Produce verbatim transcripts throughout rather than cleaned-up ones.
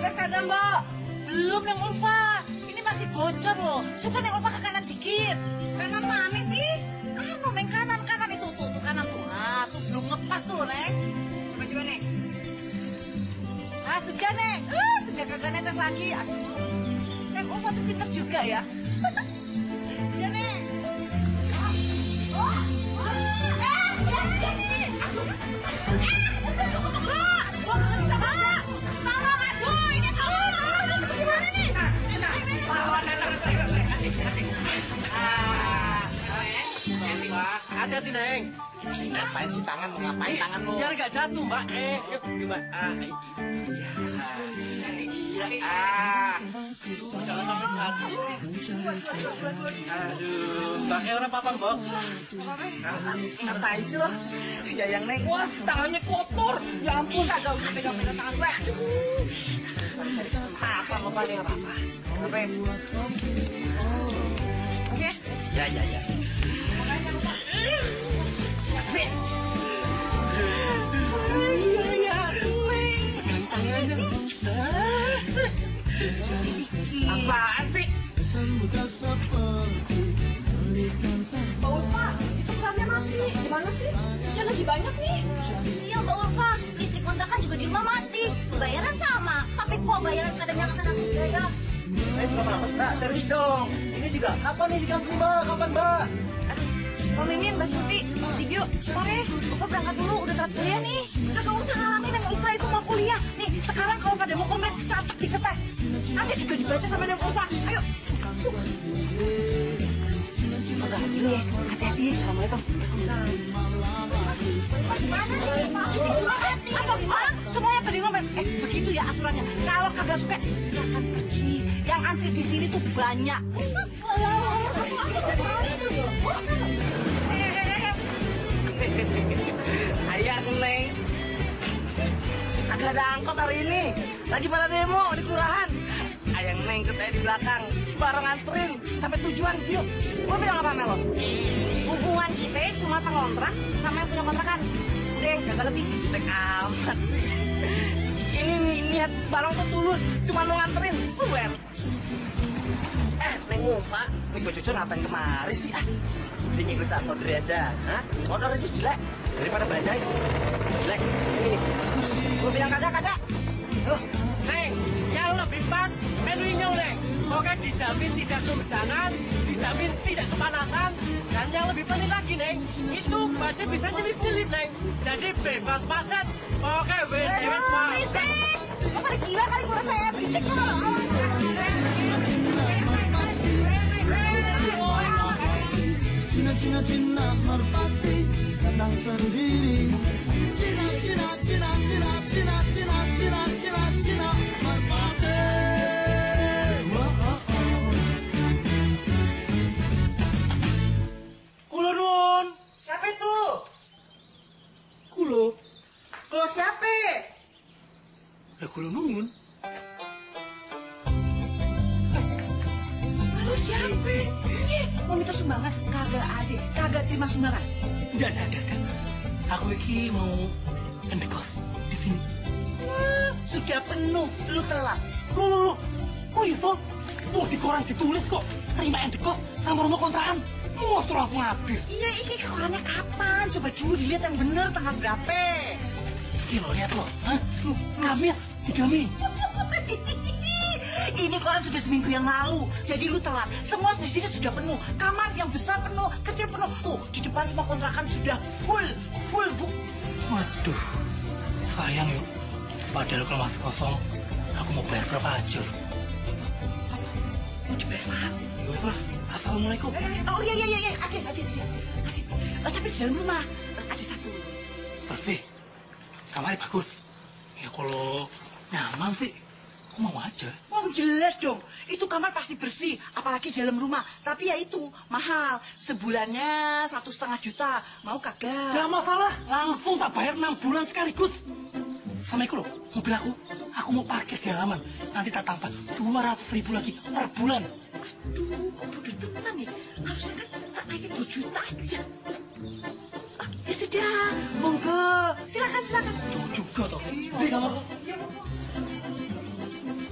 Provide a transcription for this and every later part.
beres kagak, Mbak? Belum yang Ulfa. Ini masih bocor loh. Coba neng Ulfa ke kanan dikit. Kanan mana sih? Anu, neng kanan, kanan itu tuh, tuh kanan tuh. Nah, tuh belum ngepas tuh, Neng. Coba coba, Neng. Ah, sudah, Neng. Ah, sudah kagak netes lagi. Aduh. Neng Ulfa tuh pintar juga ya. Sudah, Neng. Oh, oh, oh. Eh, ya, ini. Aduh. Eh, tunggu, tunggu, Mbak. Mbak, nggak bisa, Mbak. Tolong, aduh, ini tolong. Gimana nih? Hati-hati, Neng. Ngapain sih tangan? Mau ngapain tanganmu? Biar nggak jatuh, Mbak. Eh, yuk, coba. Ah, ah, jangan sampai jatuh. Aduh, Mbak, kayak orang apa, Mbak? Ngapain sih lo? Ya yang Neng, wah tangannya kotor. Ya ampun, kagak usah pegang-pegang tangan gue. Apa apa nih apa-apa? Apa? Oke? Ya ya ya. Apaan sih? Mbak Ulfa, itu kerannya mati. Gimana sih? Hujan lagi banyak nih. Iya Mbak Ulfa, listrik kontrakan juga di rumah mati. Bayaran sama, tapi kok bayaran kadang yang kena biaya. Saya juga pernah, Mbak, serius dong. Ini juga, kapan nih diganti, Mbak? Kapan, Mbak? Mbak Mimin, Mbak Surti, Tibio, sore. Ulfa berangkat dulu, udah telat kuliah nih. Kagak usah ngalamin yang Ulfa itu mau kuliah. Nih, sekarang kalau pada mau komen, catat di kertas. Nanti juga dibaca sama yang Ulfa. Ayo. Udah, dulu ya. Hati-hati. Assalamualaikum. Apa gimana? Semuanya pada ngomong. Eh, begitu ya aturannya. Kalau kagak suka, silakan pergi. Yang antri di sini tuh banyak. Ayah, Neng. Agak ada angkot hari ini. Lagi pada demo di kelurahan. Ayang Neng ketanya di belakang. Bareng anterin sampai tujuan. Yuk. Gue bilang apa, Melo? Hubungan kita cuma pengontrak sama yang punya kontrakan. Udah, gak lebih. Tek amat sih. Ini nih, niat barang tuh tulus. Cuma mau nganterin. Swear. Eh, Neng Ulfa. Ini gue cucu ngapain kemari sih? Ah, bikin kita saudari aja. Hah? Motor itu jelek. Daripada bajain. Jelek. Ini nih. Gue bilang kagak-kagak. Tuh, Neng, yang lebih pas menunya, Neng. Pokoknya dijamin tidak kehujanan, dijamin tidak kepanasan, dan yang lebih penting lagi, Neng, itu budget bisa nyelip-nyelip, Neng. Jadi bebas macet. Oke, wes, wes, Berisik! Lo pada gila kali menurut saya. Berisik tuh kalau. Cina Cina Cina merpati tenang sendiri. Cina Cina Cina Cina Cina Cina Cina Cina Cina merpati. Kulo nun. Siapa itu? Kulo. Kulo siapa? Ya kulo nun. Lalu siapa? Iya, mau minta sumbangan. Kagak ada, kagak terima sumbangan. Enggak, enggak, enggak, enggak. Aku iki mau endekos di sini. Wah, sudah penuh, lu telat. Loh, loh, loh. Kok itu? Oh, di koran ditulis kok. Terima endekos sama rumah kontrakan. Wah, terus langsung habis. Iya, ini korannya kapan? Coba dulu dilihat yang bener tanggal berapa. Ini lo lihat lo. Hah? Kamis, tiga Mei. Ini koran sudah seminggu yang lalu. Jadi lu telat. Semua di sini sudah penuh. Kamar yang besar penuh, kecil penuh. Tuh, di depan semua kontrakan sudah full. Full, Bu. Waduh, sayang yuk. Padahal kalau masih kosong, aku mau bayar berapa aja. Mau dibayar mahal. Ya wes lah. Assalamualaikum. Eh, oh iya, iya, iya. iya. Adit, adit, adit. adit. Oh, tapi di dalam rumah. Ada satu. Bersih. Kamarnya bagus. Ya kalau nyaman sih, aku mau aja. Oh jelas dong, itu kamar pasti bersih, apalagi dalam rumah. Tapi ya itu mahal, sebulannya satu setengah juta. Mau kagak? Gak masalah, langsung tak bayar enam bulan sekaligus. Sama itu loh, mobil aku, aku mau parkir di halaman. Nanti tak tambah dua ratus ribu lagi per bulan. Aduh, kok bodoh tenan ya? Harusnya kan tak naikin dua juta aja. Ah, ya sudah, monggo, silakan silakan. Cukup juga toh. Di kamar. Ya, monggo.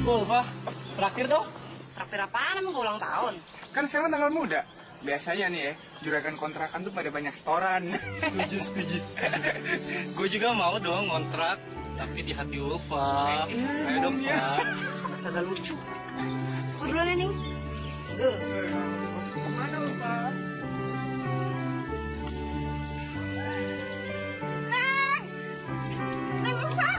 Ulfa, traktir dong. Traktir apaan emang gue ulang tahun? Kan sekarang tanggal muda. Biasanya nih ya, juragan kontrakan tuh pada banyak setoran. Setuju, setuju. Gue juga mau dong ngontrak, tapi di hati Ulfa. Ayo dong, Pak. Kagak lucu. Gue duluan ya, Ning. Mana Ulfa? Neng! Neng Ulfa!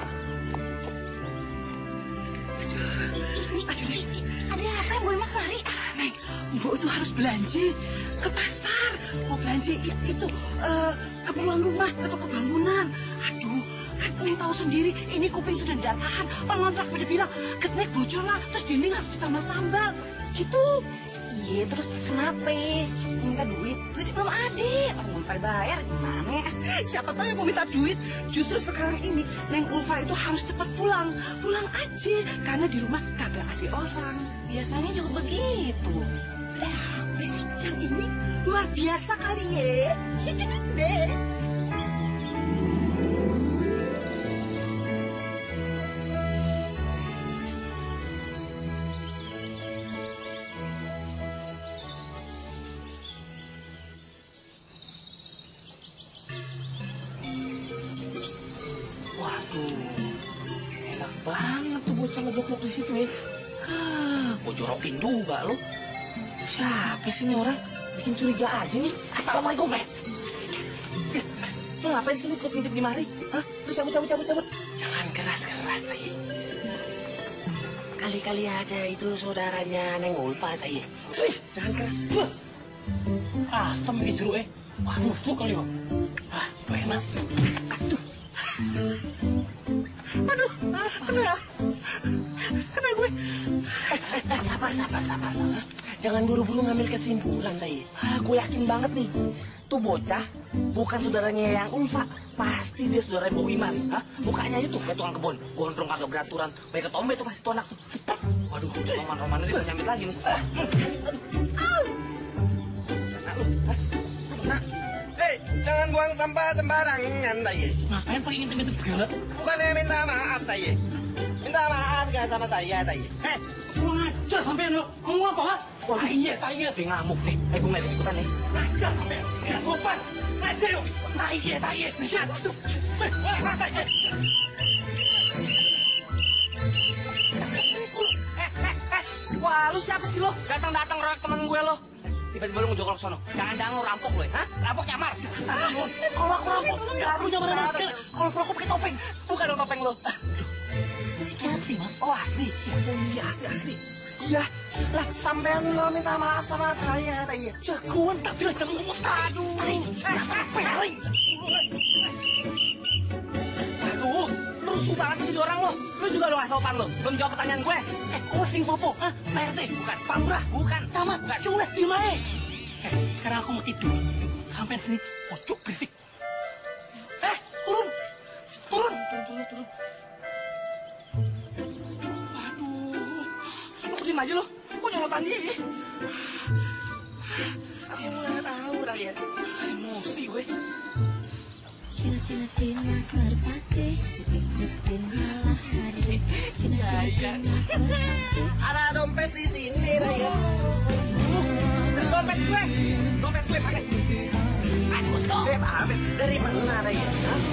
Ada apa yang Bu Emak lari? Neng, Bu itu harus belanja ke pasar. Mau belanja ya, itu uh, keperluan rumah atau kebangunan. Aduh, kan Neng tahu sendiri ini kuping sudah tidak tahan. Pengontrak pada bilang ketek bocor lah, terus dinding harus ditambal-tambal. Gitu. Iya, terus kenapa? Minta duit? Duit belum ada. Orang belum pada bayar, gimana? Siapa tahu yang mau minta duit. Justru sekarang ini Neng Ulfa itu harus cepat pulang. Pulang aja, karena di rumah kagak ada orang. Biasanya juga begitu. Eh, apa sih yang ini luar biasa kali ya? Deh. Waduh, enak banget tuh bocah ngeblok di situ ya. Hah, gue jorokin juga lo. Siapa sih ini orang? Bikin curiga aja nih. Assalamualaikum, Mek. Lo ngapain sih lo ikut ngintip di mari? Hah? Lo cabut, cabut, cabut, cabut. Jangan keras-keras, Tay. Kali-kali aja itu saudaranya Neng Ulfa, Tay. Wih, jangan keras. Ah, asam bikin jeruk, eh. Wah, busuk kali lo. Ah, itu enak. Aduh. Aduh, aduh ya. Kena gue. Sabar, sabar, sabar, sabar. Jangan buru-buru ngambil kesimpulan, Tay. Ah, gue yakin banget nih. Tuh bocah bukan saudaranya yang Ulfa. Pasti dia saudara Bu Wimar. Hah? Mukanya aja tuh kayak tukang kebun. Gondrong kagak beraturan. Baik ketombe tuh pasti tuh anak tuh. Cepat. Waduh, roman-romannya dia nyambit lagi nih. Kena lu. Kena. Hei, jangan buang sampah sembarangan, Tay. Ngapain pakai ngintip-ngintip segala? Bukannya minta maaf, Tay. Minta maaf gak sama saya, Tay. Hei, Kurang ajar sampean lo. Ngomong apa, ha? Wah, iya, Tay. Dia ngamuk nih. Eh, gue nggak ikutan nih. Ajar sampean. Ya, sopan. Ajar yuk. Tai, tai. Bisa. Tuh. Eh, wah, tai. Eh, eh, eh. Wah, lu siapa sih lo? Datang-datang royak temen gue lo. Tiba-tiba lu ngejogrok sono. Jangan-jangan lu rampok lo ya? Hah? Rampok nyamar. Kalau aku rampok, ya lu nyamar masker. Kalau aku pakai topeng. Bukan dong topeng lo. Itu asli, Mas. Oh, asli. Oh, iya, asli, asli. Iya. Lah, sampean lo minta maaf sama saya, Tay. Jagoan tapi aja ngomong. Aduh. Taring. Sampai taring. Aduh, lu rusuh banget jadi orang lo. Lu juga lo nggak sopan lo. Belum jawab pertanyaan gue. Eh, kau sing popo. Hah? P R T? Bukan. Pak Lurah? Bukan. Camat? Bukan. Curah di mana? Eh, sekarang aku mau tidur. Sampai sini, pojok berisik. Eh, turun. Turun. Turun, turun, turun. Aduh. Lu diem aja lo. Kok nyolotan dia? Aku nggak tahu dah ya. Emosi gue. Cina cina cina merpati, ikutin malah ngade. Cina cina cina merpati. Ada dompet di sini, Raya. Dompet gue. Dompet gue pakai. Aduh, dompet. Dari mana, Raya?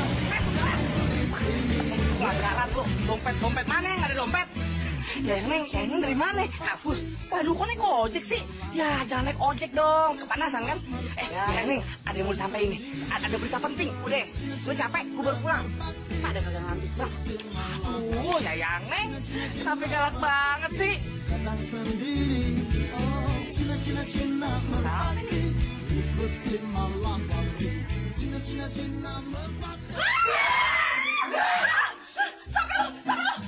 Pelanggaran lo. Dompet, dompet. Mana yang ada dompet? Ya, Neng, ya, Neng dari mana? Hapus. Waduh, kok naik ojek sih? Ya, jangan naik ojek dong. Kepanasan kan? Eh, ya, Neng, ada yang mau disampaikan nih. Ada, ada berita penting. Udah, gue capek, gue baru pulang. Ada kagak ngambil, Bang. Aduh, ya, yang Neng. Kenapa galak banget sih? Datang sendiri, oh Cina Cina Cina merpati, ikutin malam waktu. Cina Cina Cina merpati. Sampai lo, sampai lo.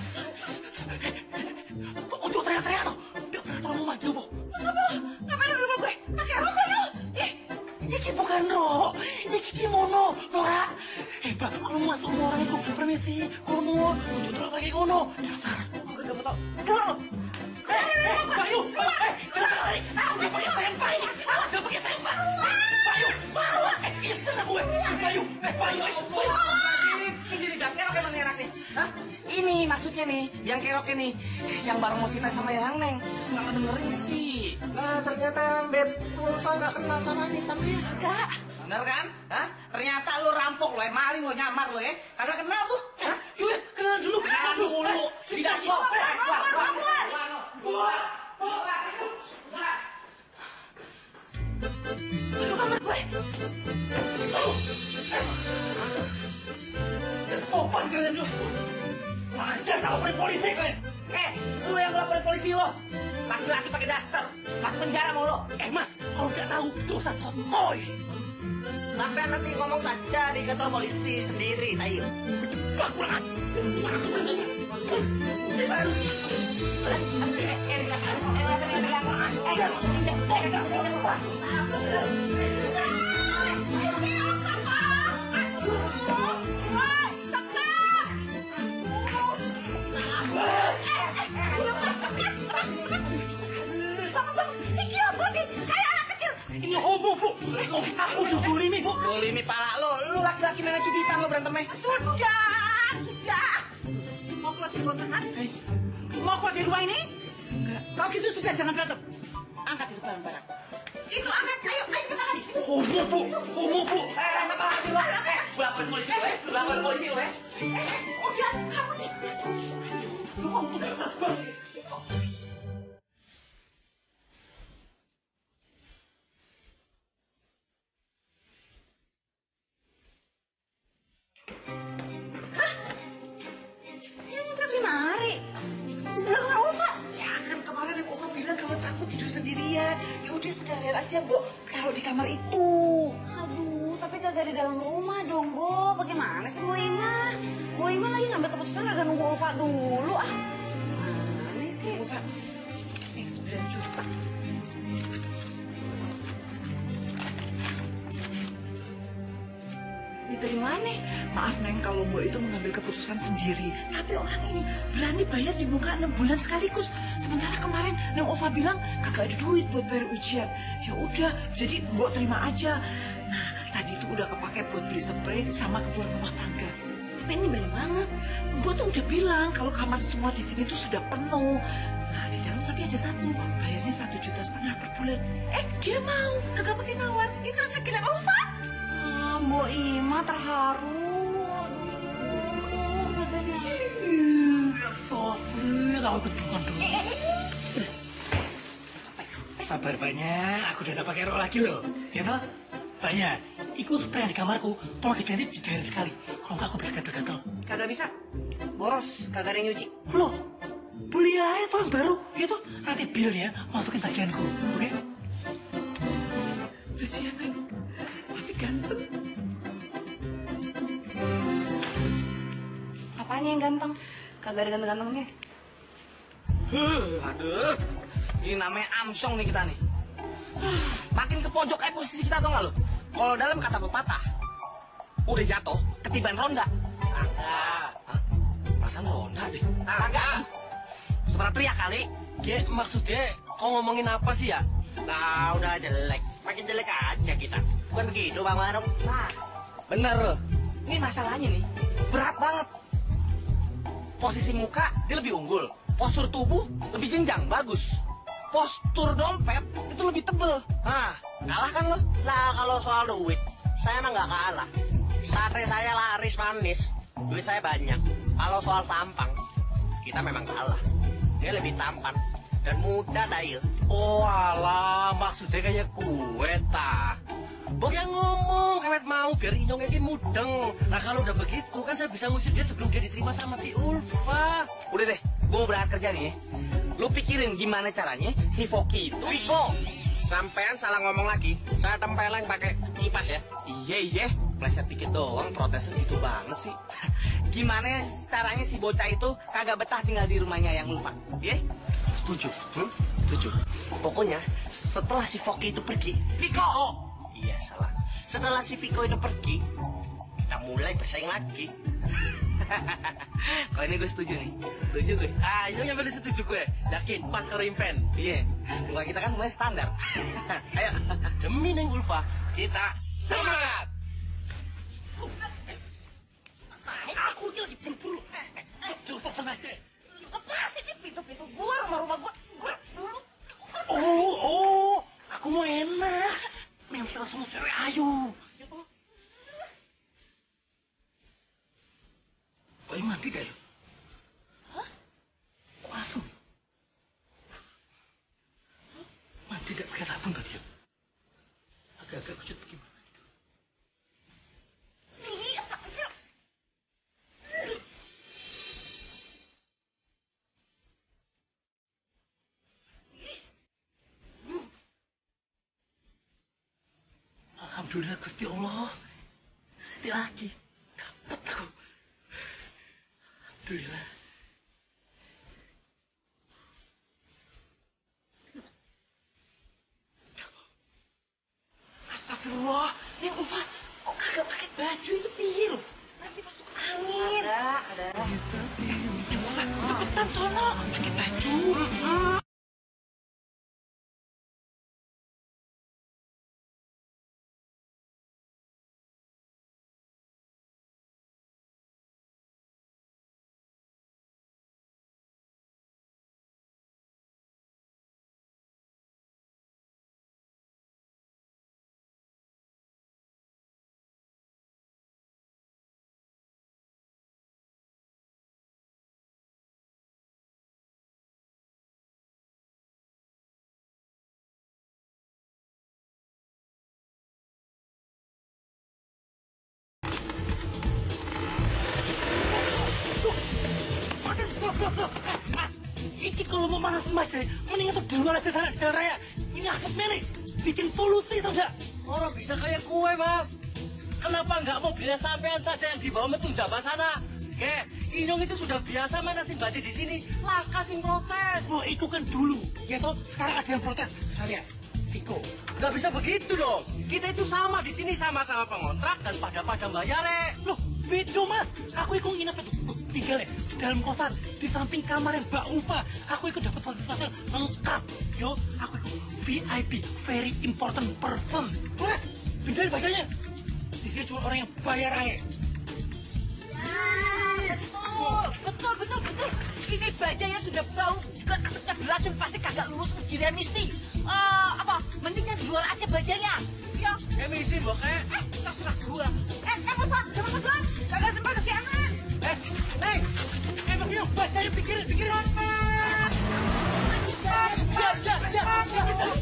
Udah teriak-teriak lo. Udah tolong mau maju, Bu. Sampai lo. Ngapain lo di rumah gue? Pakai rok lo. Eh, ini bukan rok. Ini kimono, Nora. Eh, Bang, kalau mau masuk rumah orang itu, permisi. Kalau mau, udah teriak lagi kono. Dasar, gue gak mau tau. Keluar lo. Eh, eh, Bayu. Eh, silakan lari. Udah pakai tempai. Udah pakai tempai. Bayu, baru. Eh, itu sana gue. Bayu, eh, Bayu, ayo. Bayu. Ini di dasar apa emang enak nih? Hah? Ini maksudnya nih, yang keroknya nih, yang baru mau cerita sama yang Neng, nggak ngedengerin sih. Nah, ternyata Beb Ulfa nggak kenal sama nih, sama dia. Kak. Bener kan? Hah? Ternyata lu rampok lo, maling lo, nyamar lo ya. Kagak kenal tuh. Hah? Yuk, kenal dulu. Kenal dulu. Tidak kok. Itu kamar gue. Sopan kalian lu. Wajar tahu polisi kalian. Eh, lu yang laporin polisi lo. Laki-laki pakai daster. Masuk penjara mau lo. Eh, Mas, kalau nggak tahu dosa sotoy. Sampai nanti ngomong saja di kantor polisi sendiri, ayo. Wah, kurang ini homo, Bu. Aku udah bulimi, Bu. Bulimi pala lo, lu laki-laki nenek cubitan lo berantemnya. Sudah, sudah. Mau keluar dari kontrakan? Mau keluar dari rumah ini? Enggak. Kalau gitu sudah jangan berantem. Angkat itu barang-barang. Itu angkat, ayo, ayo kita lagi. Homo, Bu. Homo, Bu. Eh, mata lagi lo. Eh, lapor polisi lo, eh. Lapor polisi lo, eh. Eh, udah, kamu nih. Lu kamu tuh udah terbang. Mari. Di sebelah rumah Ulfa. Ya kan kemarin yang Ulfa bilang kalau takut tidur sendirian. Ya udah sekalian aja, Bu. Taruh di kamar itu. Aduh, tapi kagak di dalam rumah dong, Bo. Bagaimana sih Bu Ima? Bu Ima lagi ngambil keputusan kagak nunggu Ulfa dulu ah. Mana sih? Ulfa. Ini sembilan juta. Diterima nih. Maaf Neng kalau Mbok itu mengambil keputusan sendiri. Tapi orang ini berani bayar di muka enam bulan sekaligus. Sementara kemarin Neng Ova bilang kagak ada duit buat bayar ujian. Ya udah, jadi Mbok terima aja. Nah, tadi itu udah kepake buat beli spray sama keperluan rumah tangga. Tapi ini banyak banget. Mbok tuh udah bilang kalau kamar semua di sini tuh sudah penuh. Nah, di dalam tapi ada satu, bayarnya satu juta setengah per bulan. Eh, dia mau, kagak pakai nawar. Ini rezeki Neng Ova. Ah, Bu Ima terharu. Sofi, tahu kedukan dulu. Kabar banyak, aku udah gak pakai rok lagi loh. Ya toh? Banyak. Ikut spray di kamarku, tolong diganti di daerah sekali. Kalau enggak aku bisa gatel-gatel. Kagak bisa. Boros, kagak ada yang nyuci. Loh, beli aja tuh yang baru. Ya toh? Nanti bilnya masukin tagihanku, oke? Kasihan Neng, tapi ganteng. Apanya yang ganteng? Kagak ada ganteng-gantengnya. Huh, aduh. Ini namanya Amsong nih kita nih. Makin ke pojok kayak posisi kita tau gak lo? Kalau dalam kata pepatah, udah jatuh, ketiban ronda. Kagak. Perasaan ronda deh. Kagak. Sebenarnya teriak kali. Ge, maksudnya kau ngomongin apa sih ya? Nah, udah jelek. Makin jelek aja kita. Bukan begitu, Bang Warung. Nah, bener loh. Ini masalahnya nih, berat banget. Posisi muka, dia lebih unggul. Postur tubuh, lebih jenjang, bagus. Postur dompet, itu lebih tebel. Nah, kalah kan lo? Lah, kalau soal duit, saya emang nggak kalah. Sate saya laris manis, duit saya banyak. Kalau soal tampang, kita memang kalah. Dia lebih tampan dan muda, Dail. Oh alah, maksudnya kayak kue ta. Bok yang ngomong, kewet mau biar Inyong ini mudeng. Nah kalau udah begitu kan saya bisa ngusir dia sebelum dia diterima sama si Ulfa. Udah deh, gue mau berangkat kerja nih. Lu pikirin gimana caranya si Foki itu. Viko, sampean salah ngomong lagi. Saya tempeleng pakai kipas ya. Iya iya, pleset dikit doang, protesnya segitu banget sih. Gimana caranya si bocah itu kagak betah tinggal di rumahnya yang Ulfa? Iya? Setuju. Hmm? Setuju. Pokoknya setelah si Foki itu pergi, Viko. Oh, iya salah. Setelah si Viko itu pergi, kita mulai bersaing lagi. Kalau ini gue setuju nih. Setuju gue. Ah, itu yang paling setuju gue. Yakin pas karo impen. Iya. Muka kita kan semuanya standar. Ayo. Demi Neng Ulfa, kita semangat. Aku lagi buru-buru. Coba sengaja. Ayo. Boy mandi dah ya? Hah? Kok asem? Mandi tidak pakai sabun tadi ya? Agak-agak kecut bagaimana gitu. Alhamdulillah Gusti Allah. Sedih lagi. Dapat aku. Alhamdulillah. Astagfirullah. Yang Ufa, kok kagak pakai baju itu piye loh? Nanti masuk angin. Ada, ada. Yang Ufa, cepetan sono. Pakai baju. Iki kalau mau manas emas ya, mendingan tuh di luar aja sana di raya. Ini asap melik, bikin polusi tau gak? Orang bisa kayak kue mas. Kenapa nggak mau biar sampean saja yang dibawa metu Jawa sana? Oke, Inyong itu sudah biasa manasin baji di sini. Laka sing protes. Oh, itu kan dulu. Ya toh, sekarang ada yang protes. Saya, Tiko. Nggak bisa begitu dong. Kita itu sama di sini sama-sama pengontrak dan pada-pada bayar. Loh, beda mas. Aku ikut nginep itu tinggal di dalam kosan di samping kamar yang Mbak Ufa. Aku ikut dapat fasilitas lengkap. Yo, aku ikut V I P, very important person. Wah, bener bacanya. Di sini cuma orang yang bayar aja. Betul, betul, betul, betul. Ini bajanya sudah bau, juga asapnya beracun, pasti kagak lulus ujian emisi. Eh, apa? Mendingan di luar aja bajanya. Ya. Emisi, Mbok, eh. Eh, terserah gua. Eh, eh, Pak, jangan tegang. Kagak sempat kesiangan. Eh, Neng. Emang ini bajanya pikirin, pikirin. Siap, siap, siap, siap, siap.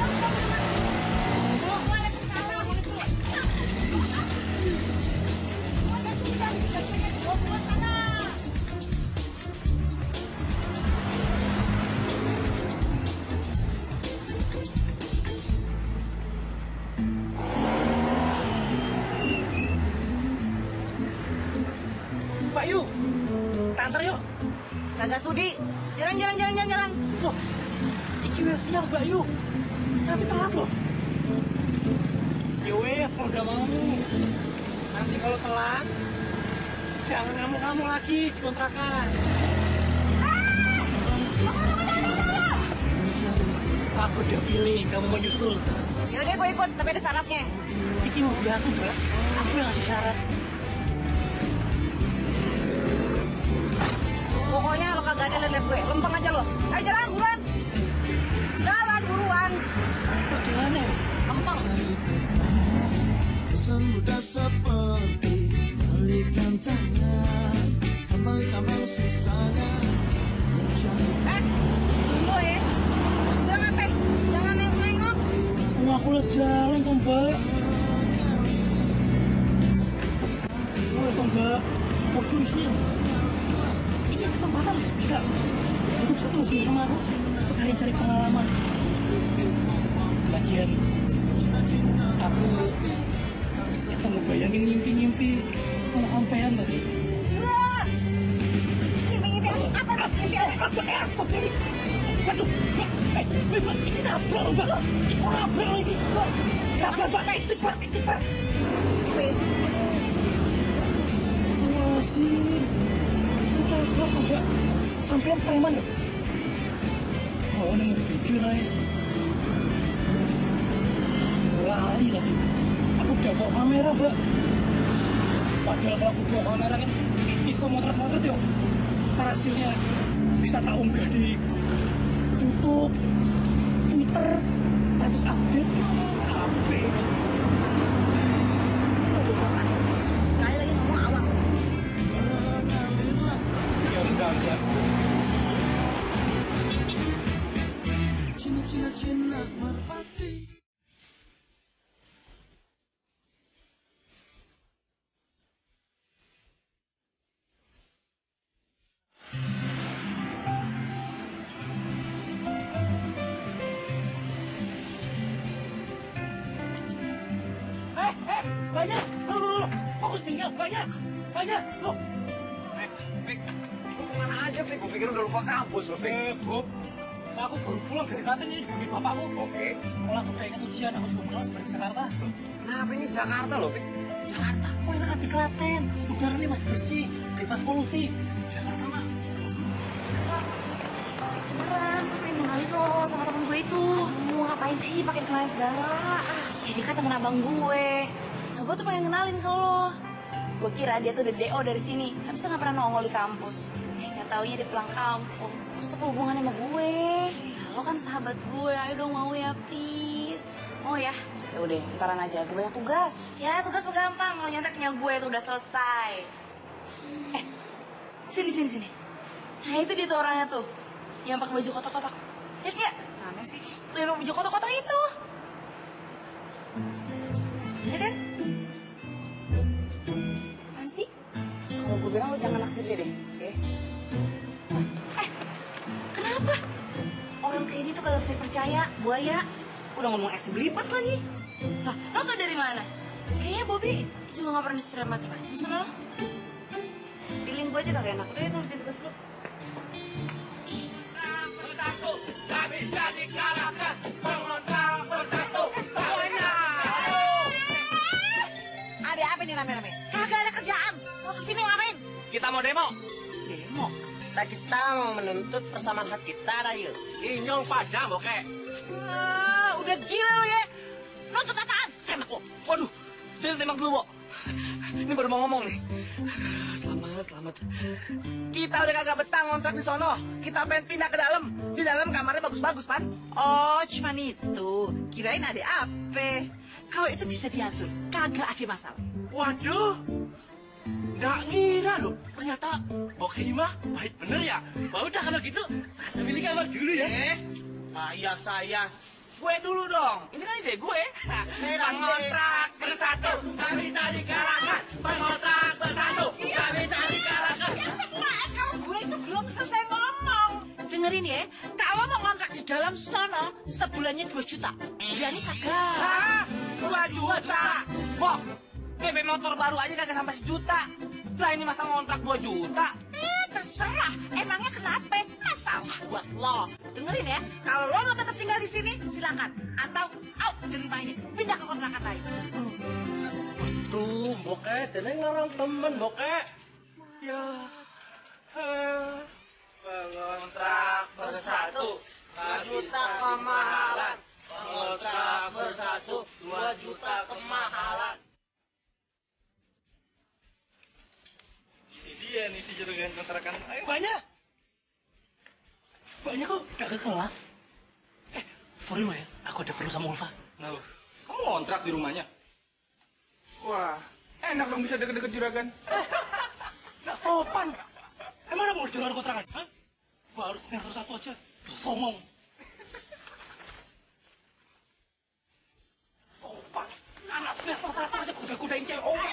Pak Yu, tantar yuk. Kagak sudi. Jalan, jalan, jalan, jalan, jalan. Wah, iki wes siang Mbak Yu. Nanti telat loh. Ya wes, kalau udah mau. Nanti kalau telat, jangan ngamuk-ngamuk lagi di kontrakan. Aku udah feeling kamu menyusul. Yaudah, gue ikut, tapi ada syaratnya. Iki mau aku Mbak. Aku yang ngasih syarat. Pokoknya lo kagak ada liat gue, lempeng aja lo. Ayo jalan, buruan. Jalan, buruan. Kok jalan ya? Lempeng. Semudah seperti balikan tangan, kembang-kembang susahnya. Eh, tunggu ya. Jangan ngapain, jangan nengok-nengok. Oh, aku lihat jalan kok Mbak. Oh, itu Mbak. Kok sih? Ini kesempatan bisa untuk satu sih kemarin sekali cari pengalaman. Lagian aku kita ngebayangin mimpi-mimpi mau sampean tadi. Wah, mimpi-mimpi apa? Mimpi apa? Apa ya? Stop ini. Waduh, eh, Mbak, ini nabrak Mbak. Ini nabrak lagi. Nabrak Mbak, itu Pak, itu Pak. Wah sih. Kok enggak sampai preman ya? Oh, ini mau video lah ya. Lari tadi. Aku udah bawa kamera, Mbak. Padahal kalau aku bawa kamera kan itu motret-motret ya. Hasilnya bisa tak unggah di YouTube, Twitter, status update, H P. merpati. Eh, eh, banyak. Loh, loh, loh. Fokus tinggal, banyak. Banyak, loh. Fik, Fik, lu kemana aja, Fik? Gue pikir udah lupa kampus loh, Fik. Eh, Bob. Aku baru pulang dari Klaten ini di bapakku. Oke. Sekolah udah ingat ujian, aku juga pulang balik ke Jakarta. Kenapa ini Jakarta loh, Fik? Jakarta, kok enak di Klaten. Udaranya masih bersih, bebas polusi. Jakarta mah. Beneran, gue pengen kenalin lo sama temen gue itu. Mau ngapain sih pakai kenalin segala? Ah, ya dia kan temen abang gue. Nah, gue tuh pengen kenalin ke lo. Gue kira dia tuh udah D O dari sini. Habisnya nggak pernah nongol di kampus. Eh, nggak taunya dia pulang kampung. Terus apa hubungannya sama gue? Ya, lo kan sahabat gue. Ayo dong mau ya, please. Oh ya, ya udah, ntaran aja. Gue banyak tugas. Ya, tugas lo gampang. Lo nyonteknya gue tuh udah selesai. Eh, sini, sini, sini. Nah, itu dia tuh orangnya tuh. Yang pakai baju kotak-kotak. Lihat nggak? Mana sih? Tuh yang pakai baju kotak-kotak itu. Lihat kan? Apaan sih? Kalau gue bilang lo jangan naksir dia deh, oke? Eh, kenapa? Orang kayak ini tuh kagak bisa percaya, buaya. Udah ngomong es belipat lagi. Lah, lo tau dari mana? Kayaknya Bobby juga gak pernah disiram macam-macam sama lo. Feeling gue aja kagak enak. Udah, itu harus tugas lo. Bersatu, tak bisa dikalahkan. Pengontrak bersatu, semuanya. Ada apa nih rame-rame? Kagak ada kerjaan. Mau kesini ngapain? Kita mau demo. Demo. Kita kita mau menuntut persamaan hak kita, Rayul. Inyong padang, bokeh. Ah, udah gila lo ya. Nuntut apaan? Tembak lo. Waduh, jangan tembak dulu, Bo. Ini baru mau ngomong nih. Selamat, selamat. Kita udah kagak betah ngontrak di sono. Kita pengen pindah ke dalam. Di dalam kamarnya bagus-bagus, Pan. Oh, cuman itu. Kirain ada apa? Kalau itu bisa diatur, kagak ada masalah. Waduh. Nggak ngira loh. Ternyata bokeh ini mah baik bener ya. Wah udah kalau gitu, saya pilih kamar dulu ya. Eh, sayang, sayang. Gue dulu dong. Ini kan ide gue. Pengontrak bersatu, tak bisa dikalahkan. Pengontrak bersatu, tak bisa dikalahkan. Kalau gue itu belum selesai ngomong. Dengerin ya, kalau mau ngontrak di dalam sono, sebulannya dua juta. Berani kagak? Hah? Dua juta. Bo, D P motor baru aja kagak sampai sejuta. Lah ini masa ngontrak dua juta. Eh, terserah. Emangnya kenapa? Masalah buat lo. Dengerin ya, kalau lo mau tetap tinggal di sini, silakan. Atau, out dari rumah ini, pindah ke kontrakan lain. Tuh, bokeh, tenang ngarang temen, bokeh. Ya. Eh. Pengontrak bersatu, dua juta kemahalan. Pengontrak bersatu, dua juta kemahalan. Ini dia nih si juragan kontrakan. Ayo. Banyak. Banyak kok, udah ke kelas. Eh, sorry Maya, aku ada perlu sama Ulfa. Nah, kamu ngontrak di rumahnya? Wah, enak dong bisa deket-deket juragan. Nggak sopan. Emang ada mau jualan kontrakan? Hah? Baru semester satu aja, udah songong. Sopan. Anak semester satu aja kuda-kudain cewek orang.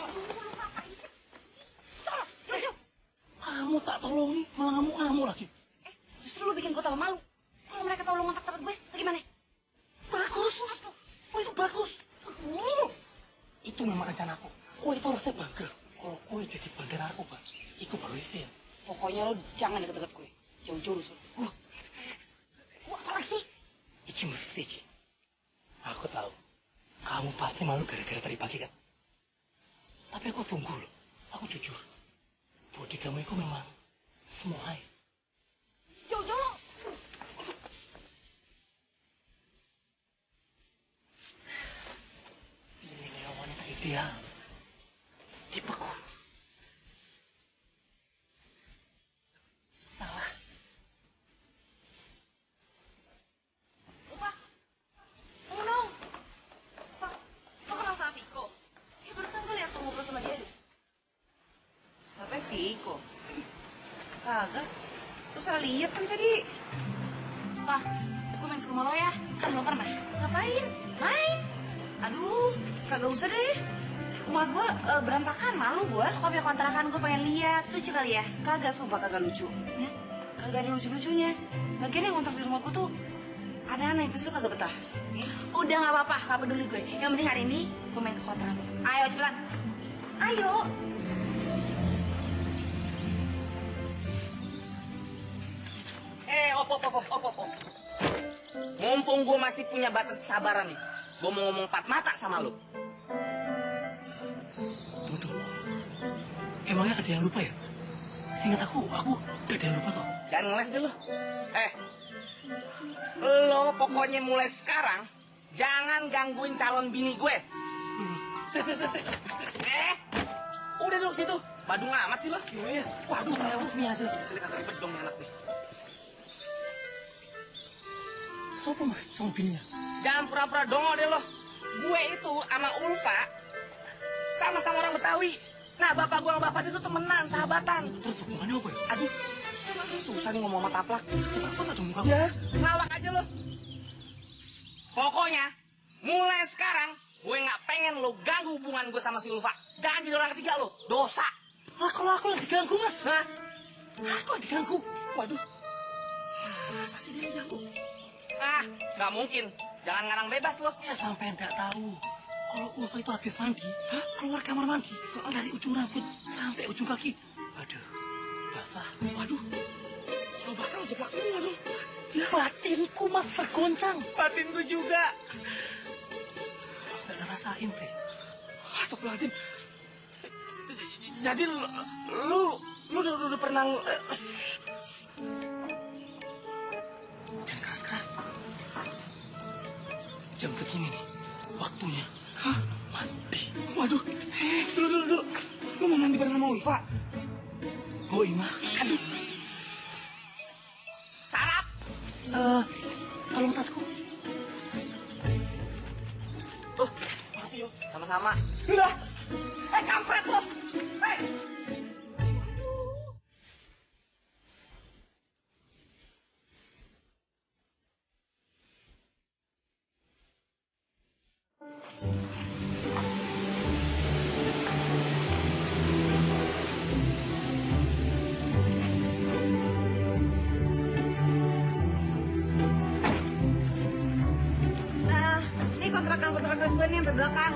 Salah, kamu tak tolongi, malah ngamuk-ngamuk lagi. Eh, justru lu bikin gue tambah malu. Kalau mereka tahu lu ngontak tempat gue, bagaimana? Bagus. Oh, itu bagus. Hmm. Itu memang rencanaku. Oh, itu harusnya bangga. Kalau kau jadi bandar narkoba, itu baru isin. Pokoknya lo jangan deket-deket gue. Jauh-jauh lu. Uh, Wah, apa lagi sih? Iki mesti, Ci. Aku tahu. Kamu pasti malu gara-gara tadi pagi kan? Tapi aku tunggu loh. Aku jujur. Bodi kamu itu memang semua hai. Jauh-jauh lo. Ini wanita ideal. Tipeku. Salah. Lupa. Tunggu dong. Pak, lo kenal sama Viko? Ya barusan gue liat lo ngobrol sama dia deh. Siapa Viko? Kagak. Lo salah liat kan tadi. Pak, gue gue main ke rumah lo ya. Kan belum pernah. Ngapain? Main. Aduh, kagak usah deh. Rumah gue uh, berantakan, malu gue. Kalau punya kontrakan gue pengen lihat. Lucu kali ya? Kagak, sumpah kagak lucu. Ya? Kagak ada lucu-lucunya. Lagian yang ngontrak di rumah gue tuh aneh-aneh, pasti lu kagak betah. Udah gak apa-apa, gak peduli gue. Yang penting hari ini gue main ke kontrakan. Ayo cepetan. Ayo. Eh, op, op, op, op, op, op. Mumpung gue masih punya batas kesabaran nih, gue mau ngomong empat mata sama lu. Tunggu, tunggu. Emangnya ada yang lupa ya? Seingat aku, aku gak ada yang lupa kok. Jangan ngeles dulu. Eh, lo pokoknya mulai sekarang jangan gangguin calon bini gue. Eh, udah dulu situ. Badung amat sih lo. Waduh, lewat nih hasil. Sini kagak ribet dong anak nih. Siapa mas sama bininya? Jangan pura-pura dongo deh lo. Gue itu sama Ulfa sama-sama orang Betawi. Nah, bapak gue sama bapak itu temenan, sahabatan. Terus hubungannya apa ya? Aduh, susah nih ngomong sama taplak. Apa nggak dong muka? Ya, ngelawak aja lo. Pokoknya, mulai sekarang gue nggak pengen lo ganggu hubungan gue sama si Ulfa. Jangan jadi orang ketiga lo, dosa. Nah, kalau aku yang diganggu mas. Hah? Aku yang diganggu. Waduh. Pasti dia yang diganggu. Ah, nggak mungkin. Jangan ngarang bebas lo. Ya sampai nggak tahu. Kalau Ulfa itu habis mandi, hah? Keluar kamar mandi, dari ujung rambut sampai ujung kaki. Aduh, basah. Waduh, kalau basah jeblak semua dong. Ya. Batinku mas tergoncang. Batinku juga. Gak ngerasain teh. Astagfirullahaladzim. Jadi lu, lu, lu udah, udah pernah... Jangan keras-keras. Jam begini nih, waktunya. Hah? Mandi. Waduh. Eh, dulu, dulu, dulu. Lu mau mandi bareng sama Ulfa? Oh, Ima. Aduh. Sarap. Eh, uh, tolong tasku. Tuh, makasih yuk. Sama-sama. Udah. Eh, kampret lo. Hei. Kontrakan gue nih sampai belakang.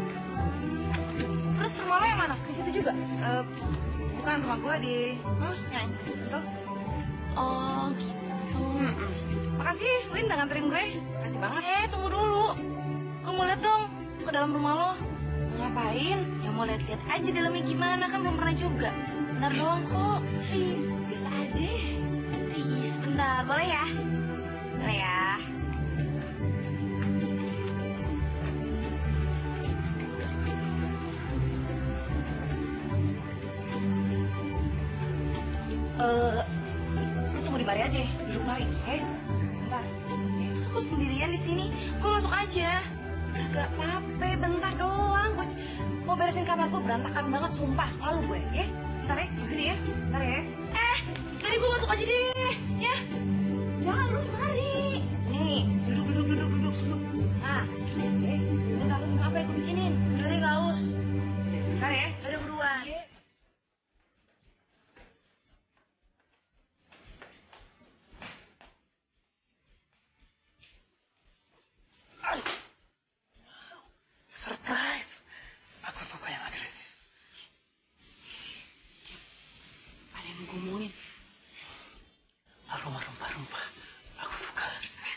Terus rumah lo yang mana? Di situ juga? Uh, bukan, rumah gue di... Oh, yang itu. Oh, gitu. Hmm. Makasih, Win udah nganterin gue. Makasih banget. Eh, tunggu dulu. Gue mau lihat dong ke dalam rumah lo. Ngapain? Ya mau lihat-lihat aja dalamnya gimana, kan belum pernah juga. Bentar doang kok. Please, bisa aja. Please, bentar. Boleh ya? Boleh ya? Eh, lu tunggu di mari aja, duduk mari, eh, bentar. Eh, aku sendirian di sini, gue masuk aja. Udah gak apa-apa, bentar doang. Gue mau beresin kamar gue berantakan banget, sumpah. Malu gue, ya. Bentar ya, di sini ya, bentar ya. Eh, tadi gue masuk aja deh, ya. Jangan lu mari. Nih, duduk, duduk, duduk, duduk, duduk. Nah, eh, bentar lu apa yang gue bikinin? Udah deh, gak haus. Bentar ya, udah buruan. Surprise. Aku suka yang agresif. Ada yang ngomongin. Aroma rempah-rempah. Aku suka.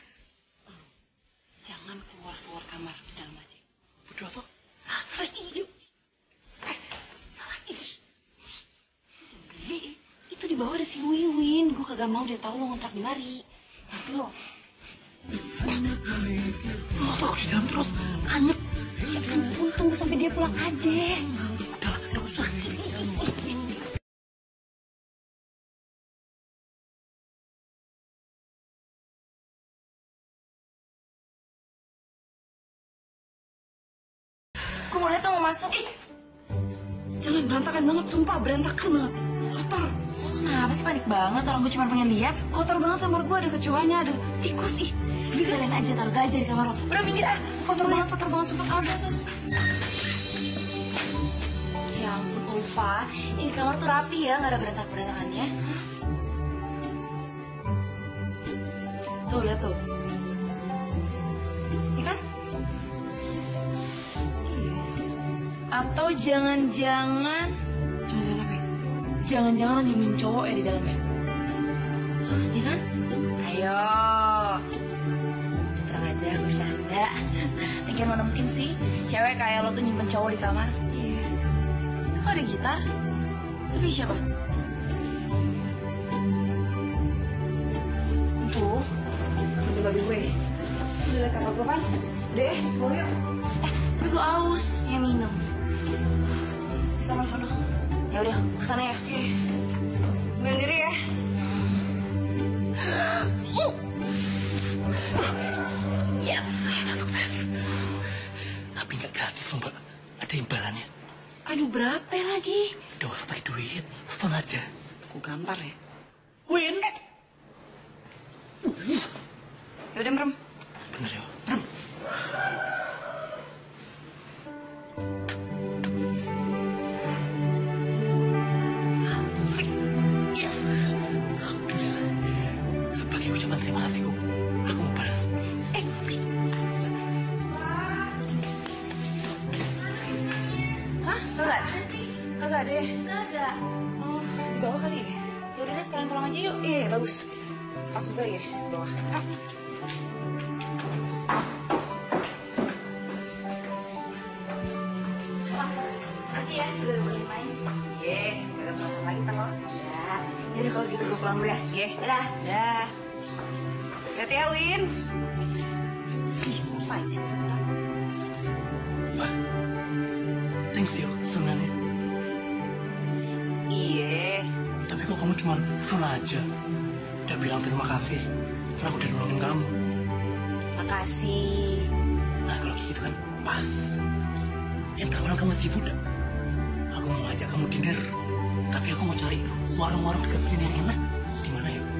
Jangan keluar-keluar kamar, di dalam aja. Udah apa? Apa ini? Eh, salah ih. Gede. Itu di bawah ada si Wiwin. Gue kagak mau dia tahu lo ngontrak di mari. Ngerti lo? Masa aku di dalam terus? Anyep. Ya ampun, tunggu sampai dia pulang aja. Udah, gak usah. Gue mau lihat tuh mau masuk. Ih, jangan, berantakan banget, sumpah berantakan banget. Kotor. Kenapa sih panik banget? Orang gue cuma pengen lihat. Kotor banget kamar gue, ada kecoanya, ada tikus. Ih, Udah kalian aja taruh gajah di kamar lo. Udah minggir ah. Kotor banget, kotor banget. Sumpah awas, awas. Ya ampun, Ulfa. Ini kamar tuh rapi ya, nggak ada berantak-berantakannya. Tuh, lihat tuh. Iya kan? Atau jangan-jangan... Jangan-jangan apa ya? Jangan-jangan lo nyemin cowok ya di dalamnya. Iya kan? Ayo. Terang aja, bercanda. Pikir mana mungkin sih cewek kayak lo tuh nyimpen cowok di kamar. Iya. Kok ada gitar? Tapi siapa? Tuh. Itu babi gue. Udah liat kakak gue kan? Deh, bawa yuk. Eh, tapi gue aus. Yang minum. Sana, sana. Ya udah, kesana ya. Oke. Ambil diri ya. Yes. Tapi nggak gratis loh, Mbak. Ada imbalannya. Aduh, berapa lagi? Udah usah pakai duit. Seton aja. Aku gampar ya. Win. Ya udah, merem. Bener ya. Merem. Sebagai ucapan terima kasihku, aku mau balas. Eh, hah? Kagak ada sih? Kagak ada ya? Kagak. Oh, di bawah kali ya? Ya udah deh, sekalian pulang aja yuk. Iya, bagus. Pas juga ya, di bawah. Ah. Wah, makasih ya, udah boleh main. Iya, udah pulang lagi ntar lo. Ya, yaudah kalau gitu gue pulang dulu ya. Iya, dadah. Dadah. Hati-hati ya, Win. Ih, ngapain sih? Mbak, thanks you, sunannya. Iya. Tapi kok kamu cuma sun aja? Udah bilang terima kasih, karena aku udah nolongin kamu. Makasih. Nah, kalau gitu kan pas. Yang tahu kamu sibuk dah. Aku mau ngajak kamu dinner, tapi aku mau cari warung-warung dekat sini yang enak. Di mana ya?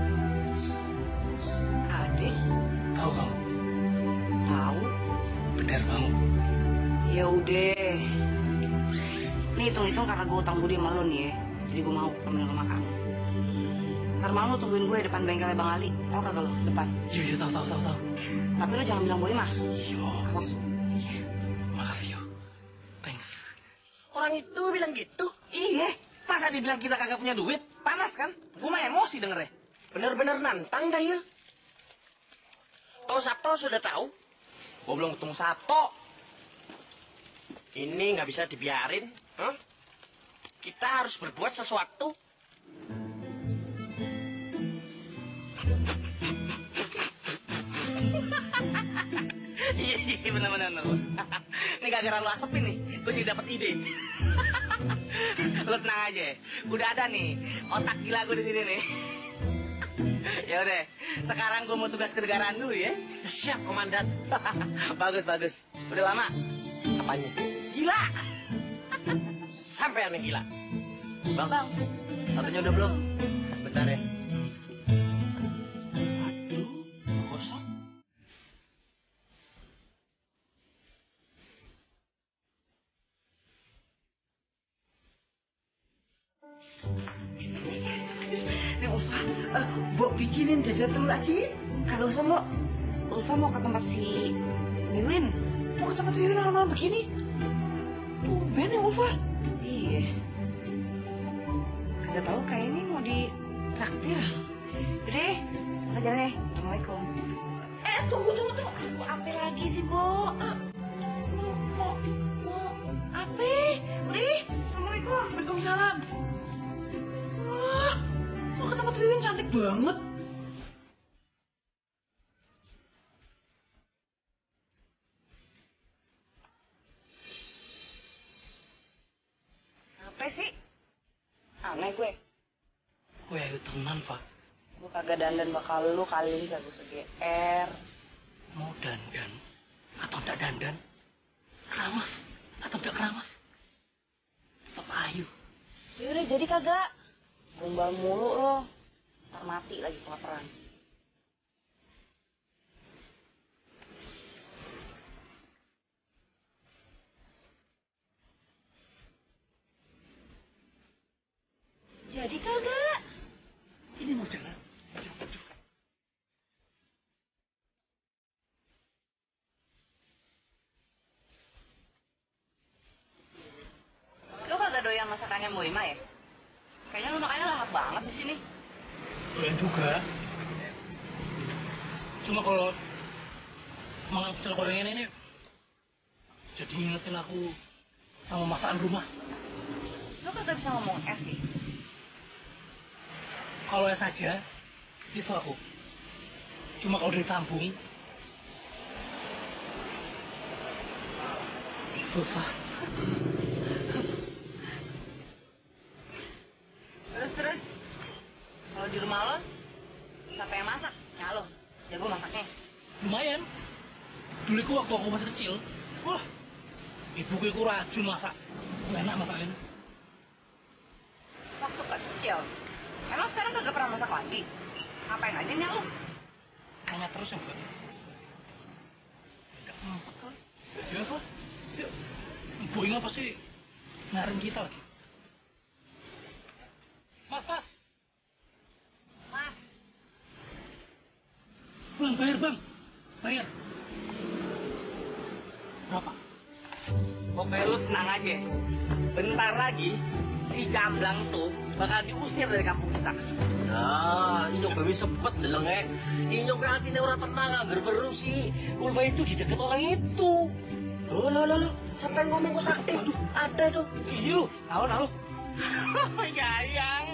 Ade, Tahu kamu? tahu. Bener mau? Ya udah. Nih hitung-hitung karena gue utang budi sama lo nih ya. Jadi gue mau temenin lo makan. Ntar malam lo tungguin gue depan bengkelnya Bang Ali. Tau kagak lo? Depan. Iya, iya, tahu, tahu, tahu, tahu. Tapi lo jangan bilang boy mah. Yo, Awas. makasih yo. Thanks. Orang itu bilang gitu. Iya. Masa dibilang kita kagak punya duit? Panas kan? Gue mah emosi dengernya. Bener-bener nantang dah ya. Toh Sabto sudah tahu. Gue belum ketemu Sabto. Ini nggak bisa dibiarin. Huh? Kita harus berbuat sesuatu. Iya, iya, bener-bener. Ini gara-gara lu asepin nih, gue sih dapet ide. Lu tenang aja, udah ada nih otak gila gue di sini nih. Ya udah, sekarang gue mau tugas kenegaraan dulu ya. Siap, komandan. Bagus, bagus. Udah lama? Apanya? Gila. Sampai aneh gila. Bang, bang. Satunya udah belum? Bentar ya. Aduh, kosong. Nih Ulfa, uh, Mbok bikinin jajan telur aja. Kagak usah, Mbok. Ulfa mau ke tempat si Wiwin. Mau ke tempat Wiwin malam-malam begini? Tumben ya Ulfa. Iya. Kagak tahu kayaknya mau di traktir. Udah, kita jalan ya. Assalamualaikum. Eh, tunggu, tunggu, tunggu. Mau apa lagi sih, Bo? Ah, mau, mau, mau apa? Udah, Assalamualaikum. Waalaikumsalam. Wah, mau ke tempat Wiwin cantik banget. Apa sih? Aneh gue. Gue ayo tenan, Pak. Gue kagak dandan bakal lu kali ini kagak usah G R. Mau dandan atau tidak dandan? Keramas atau tidak keramas? Tetap ayu. Yaudah jadi kagak. Gombal mulu lo. Ntar mati lagi kelaparan. Jadi kagak? Ini mau jalan. Lo kagak doyan masakannya Mbak Ima ya? Kayaknya lo makannya lahap banget di sini. Doyan juga. Cuma kalau makan pecel gorengan ini jadi ngingetin aku sama masakan rumah. Lo kagak bisa ngomong es sih? Kalau es aja, itu aku. Cuma kalau dari Tambung, susah. Terus terus, kalau di rumah lo, siapa yang masak? Ya lo, jago masaknya. Lumayan. Dulu aku waktu aku masih kecil, wah, ibuku itu rajin masak. Enak masakin. Waktu kecil, emang sekarang kagak pernah masak lagi? Ngapain aja nya lo? Tanya terus ya, Mbak. Gak sempet kali. Ya, apa? Yuk, Bu Inga pasti nyariin kita lagi. Mas, mas. Mas, Bang, bayar, bang. Bayar. Berapa? pokoknya lu tenang aja. Bentar lagi, si Jamblang tuh bakal diusir dari kampung kita. Nah, inyong bawi sepet lelenge. Inyong ke hatinya orang tenang, agar beru sih. Ulfa itu di deket orang itu. Loh, loh, loh, loh. Siapa yang ngomong kok sakti? Ada tuh. Iya lu, tahu tahu. Yayang.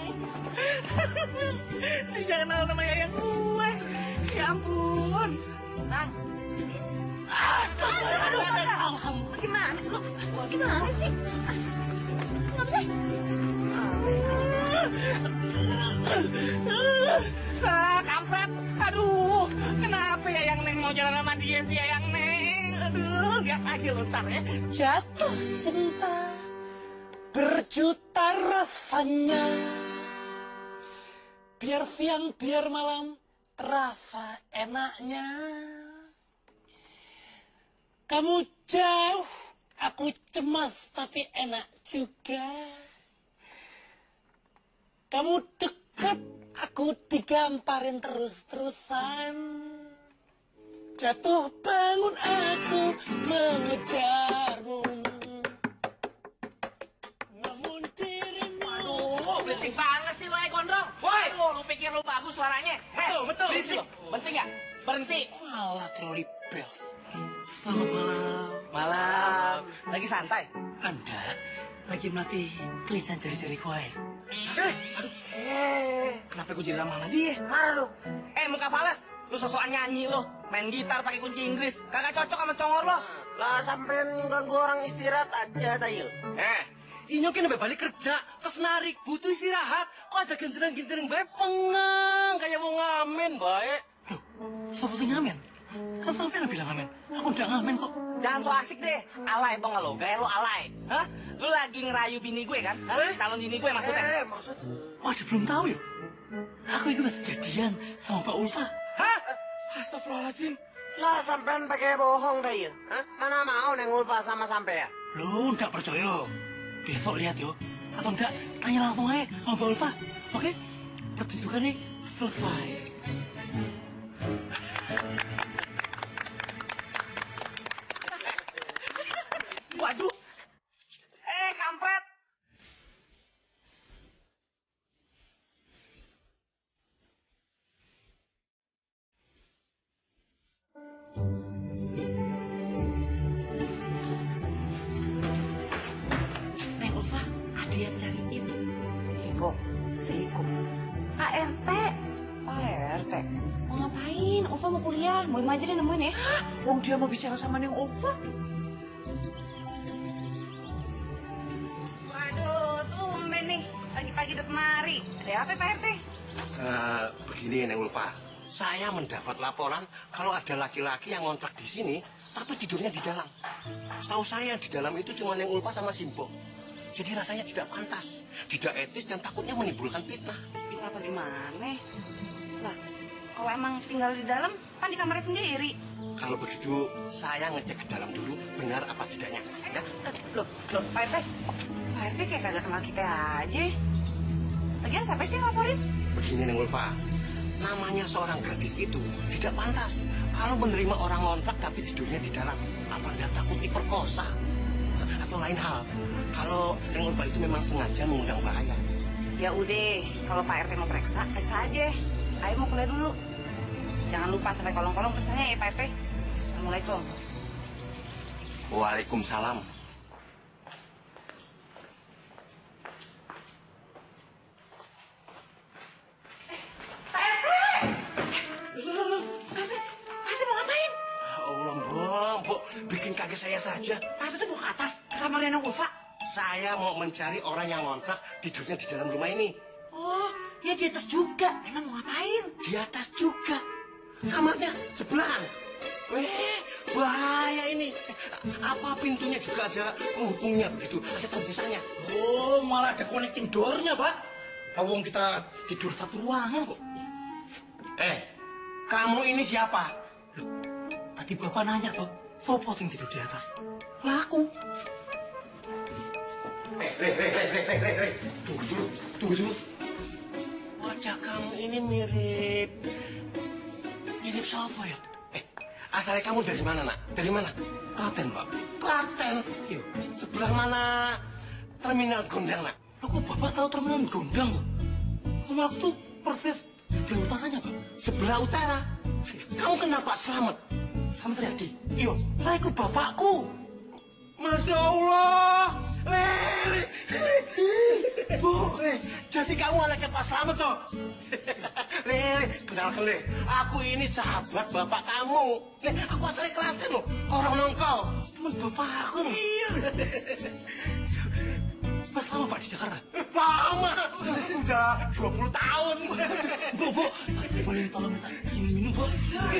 Jangan kenal nama Yayang gue. Ya ampun. Nang. Aduh, aduh, aduh. Alhamdulillah. Gimana sih lo? Gimana sih? Kenapa sih? Ah, kampret. Aduh, kenapa Yayang Neng mau jalan sama dia sih Yayang Neng? Aduh, lihat aja lo ntar ya. Jatuh cinta berjuta rasanya, biar siang biar malam terasa enaknya. Kamu jauh, aku cemas tapi enak juga. Kamu dekat, aku digamparin terus-terusan. Jatuh bangun aku mengejarmu. Namun dirimu. Oh, berisik banget sih lo, eh, gondrong. Woi, lu pikir lu bagus suaranya? Betul, betul. Berisik. Penting nggak? Berhenti. Malah troli bel. Selamat malam. Malam. Lagi santai? Anda lagi melatih tulisan jari-jari kue. Eh, aduh. Eh, kenapa gue jadi ramah sama dia? Marah lu. Eh, muka fales. Lu sosokan nyanyi lu. Main gitar pakai kunci Inggris. Kagak cocok sama congor lo. Lah, sampean ganggu orang istirahat aja, Tail. Eh, Inyong kan balik kerja, terus narik, butuh istirahat. Kok aja genjreng-genjreng bae pengang, kayak mau ngamen bae. Loh, seperti ngamen? Kan sampean bilang ngamen. Aku udah ngamen kok. Jangan so asik deh. Alay tau gak lo? Gaya lo alay. Hah? Lu lagi ngerayu bini gue kan? Hah? Calon bini gue maksudnya. Eh, maksud... Oh, dia belum tahu ya? Aku itu udah jadian sama Pak Ulfa. Hah? Astagfirullahaladzim. Lah, sampean pakai bohong Tail. Hah? Mana mau Neng Ulfa sama sampean? Lu nggak percaya? Besok lihat yo. Atau enggak, tanya langsung aja sama Pak Ulfa. Oke? Pertunjukan nih selesai. Waduh. Eh, kampret. Neng Ulfa, ada yang cariin. Iko, si Iko. Pak R T. Pak R T. Mau ngapain? Ulfa mau kuliah. Mau aja deh nemuin ya. Oh, dia mau bicara sama Neng Ulfa. Waduh, tumben nih. Pagi-pagi udah kemari. Ada apa Pak R T? Uh, begini Neng Ulfa, saya mendapat laporan kalau ada laki-laki yang ngontrak di sini, tapi tidurnya di dalam. Setahu saya di dalam itu cuma Neng Ulfa sama Simbo. Jadi rasanya tidak pantas, tidak etis dan takutnya menimbulkan fitnah. Kenapa gimana? Lah, kalau emang tinggal di dalam, kan di kamarnya sendiri. Kalau begitu, saya ngecek ke dalam dulu benar apa tidaknya. Ya? Loh, loh, Pak R T. Pak R T kayak kagak kenal kita aja. Lagian Kenapa sih ngelaporin? Begini Neng Ulfa, namanya seorang gadis itu tidak pantas kalau menerima orang ngontrak tapi tidurnya di dalam. Apa nggak takut diperkosa? Atau lain hal, kalau Neng Ulfa itu memang sengaja mengundang bahaya. Ya udah, kalau Pak R T mau periksa, periksa aja. Ayo mau kuliah dulu. Jangan lupa sampai kolong-kolong periksanya ya Pak R T. Assalamualaikum. Waalaikumsalam. Bikin kaget saya saja. Pak itu mau ke atas, ke kamarnya Neng Ulfa. Saya mau mencari orang yang ngontrak tidurnya di dalam rumah ini. Oh, ya di atas juga. Emang mau ngapain? Di atas juga. Kamarnya sebelahan. Weh, bahaya ini. Apa pintunya juga ada penghubungnya begitu? Ada tembusannya. Oh, malah ada connecting door-nya, Pak. Awong kita tidur satu ruangan kok. Eh, kamu ini siapa? Tadi Bapak nanya toh, sopo sing tidur di atas? Lah aku. Eh, re, re, re, re, re, re. Tunggu dulu, tunggu dulu. Wajah kamu ini mirip... Mirip siapa ya? Eh, asalnya kamu dari mana, nak? Dari mana? Klaten, Pak. Klaten? Iya. Sebelah mana terminal Gondang, nak? Loh, kok Bapak tahu terminal Gondang tuh? Rumah aku tuh persis di utaranya, Pak. Sebelah utara? Kamu kenapa selamat? Sama Triadi. Iya. Lah, ikut bapakku. Masya Allah. Lele. Bu, Le, jadi kamu anaknya Pak Slamet toh? Lele, kenalkan Le, aku ini sahabat bapak kamu. Le, aku asalnya Klaten loh, orang nongkol. Teman bapakku loh. Iya. Mas lama Pak di Jakarta? Lama, udah dua puluh tahun. Bu, Bu, boleh tolong minta minum, Bu?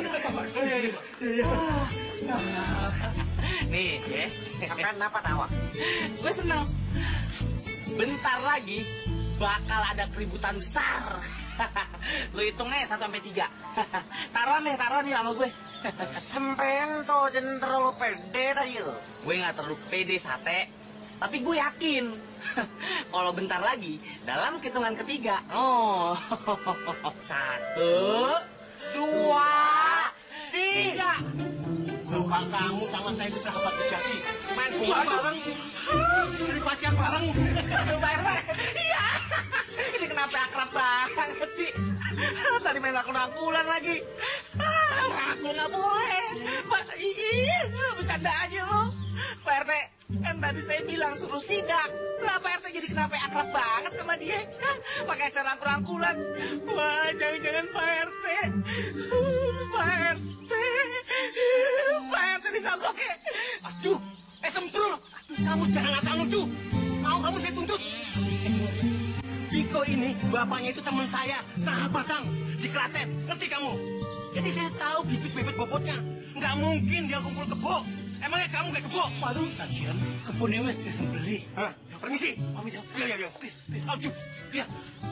Nih, ya. Sampai apa tawa? Gue seneng. Bentar lagi bakal ada keributan besar. Lu hitung aja satu sampai tiga. Taruhan deh, taruhan nih sama gue. Sampean tuh jangan terlalu pede tadi lo. Gue nggak terlalu pede sate, tapi gue yakin kalau bentar lagi dalam hitungan ketiga, oh, satu, dua, tiga. Bapak kamu sama saya itu sahabat sejati. Main bola bareng, beli pacar bareng. Pak R T, iya. Ini kenapa akrab banget sih? Tadi main rangkul-rangkulan lagi. Rangkul nggak boleh. Masa iya, bercanda aja lo. Pak R T, kan tadi saya bilang suruh sidak. Lah Pak R T jadi kenapa akrab banget sama dia? Pakai acara rangkul-rangkulan. Wah, jangan-jangan Pak R T. Pak R T. Pak R T disangkok ya. Aduh, eh semprul. Kamu jangan asal nuduh. Mau kamu saya tuntut. Piko ini bapaknya itu teman saya, sahabatan di Klaten. Ngerti kamu? Jadi saya tahu bibit-bibit bobotnya. Nggak mungkin dia kumpul kebo. Emangnya kamu nggak kebo? Waduh, kajian kebunnya wes disembeli. Hah? Permisi. Pamit ya. Iya, iya, iya. Please, please. Aduh, iya.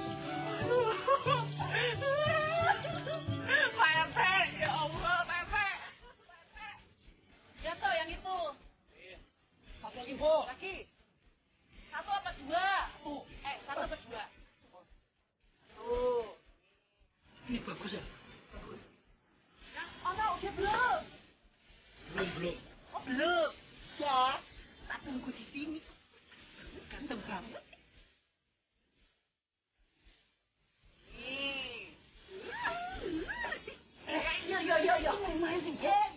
Pak R T, ya Allah, Pak R T. Ya toh, yang itu. Satu lagi, Bu. Lagi. Satu apa dua? Satu. Eh, satu apa dua? Tuh. Ini bagus ya? Oh, no, udah belum? Belum, belum. Oh, belum. Ya, tak tunggu di sini. Ganteng banget. Nih. Eh, iya, iya, iya, iya. Main sih, ya.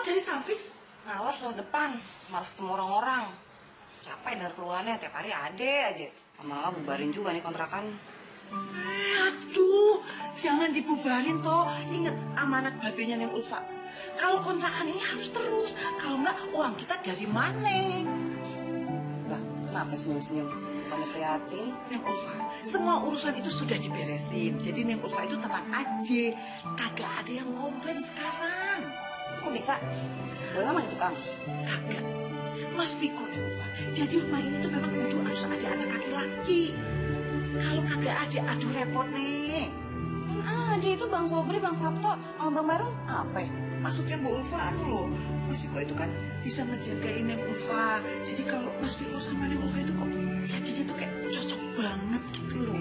dari samping? Awas lewat depan, malas ketemu orang-orang. Capek dari keluhannya, tiap hari ade aja. Lama-lama bubarin juga nih kontrakan. Eh, aduh, jangan dibubarin toh. Ingat amanat babenya Neng Ulfa. Kalau kontrakan ini harus terus. Kalau enggak, uang kita dari mana? Lah, kenapa senyum-senyum? Bukannya prihatin? Neng Ulfa, semua urusan itu sudah diberesin. Jadi Neng Ulfa itu tenang aja. Kagak ada yang komplain sekarang. Kok bisa? Gue memang itu Kang. Kagak. Mas Viko Neng Ulfa. Jadi rumah ini tuh memang kudu harus ada anak laki-laki. Kalau kagak ada, aduh repot nih. Kan ada itu Bang Sobri, Bang Sabto, sama Bang Baru. Apa ya? Maksudnya Bu Ulfa anu loh. Mas Viko itu kan bisa ngejagain Neng Ulfa. Jadi kalau Mas Viko sama Neng Ulfa itu kok jadinya tuh kayak cocok banget gitu loh.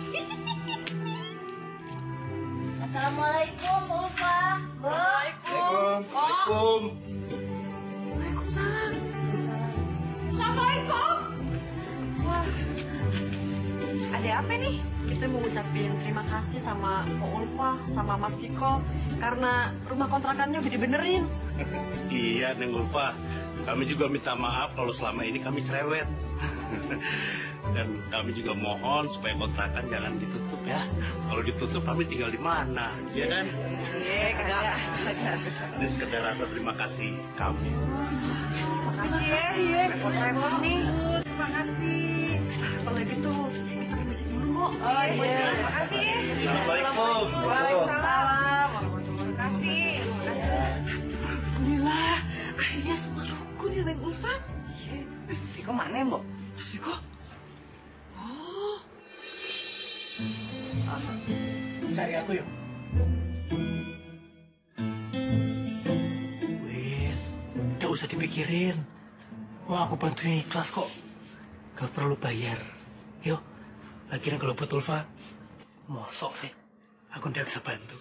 Assalamualaikum Bu Ulfa. Waalaikumsalam. Waalaikumsalam. Waalaikumsalam. Assalamualaikum. Wah, ada apa nih? Kita mau ngucapin terima kasih sama Pak Ulfa, sama Mas Viko karena rumah kontrakannya udah dibenerin. Iya, Neng Ulfa. Kami juga minta maaf kalau selama ini kami cerewet. Dan kami juga mohon supaya kontrakan jangan ditutup ya. Kalau ditutup kami tinggal di mana, ya kan? Iya, kagak. Ini sekedar rasa terima kasih kami. Makasih ya, iya. Repot-repot nih. Terima kasih. Kalau gitu, kita permisi dulu kok. Oh iya, Terima kasih. Assalamualaikum. Waalaikumsalam warahmatullahi wabarakatuh. Alhamdulillah, akhirnya semua rukun ya Neng Ulfa. Viko mana ya, Mbok? Mas Viko? Oh. Cari aku yuk. Wih, udah usah dipikirin. Mau aku bantuin ikhlas kok. Gak perlu bayar. Yuk, lagian kalau buat Ulfa, mosok sih. Aku udah bisa bantu.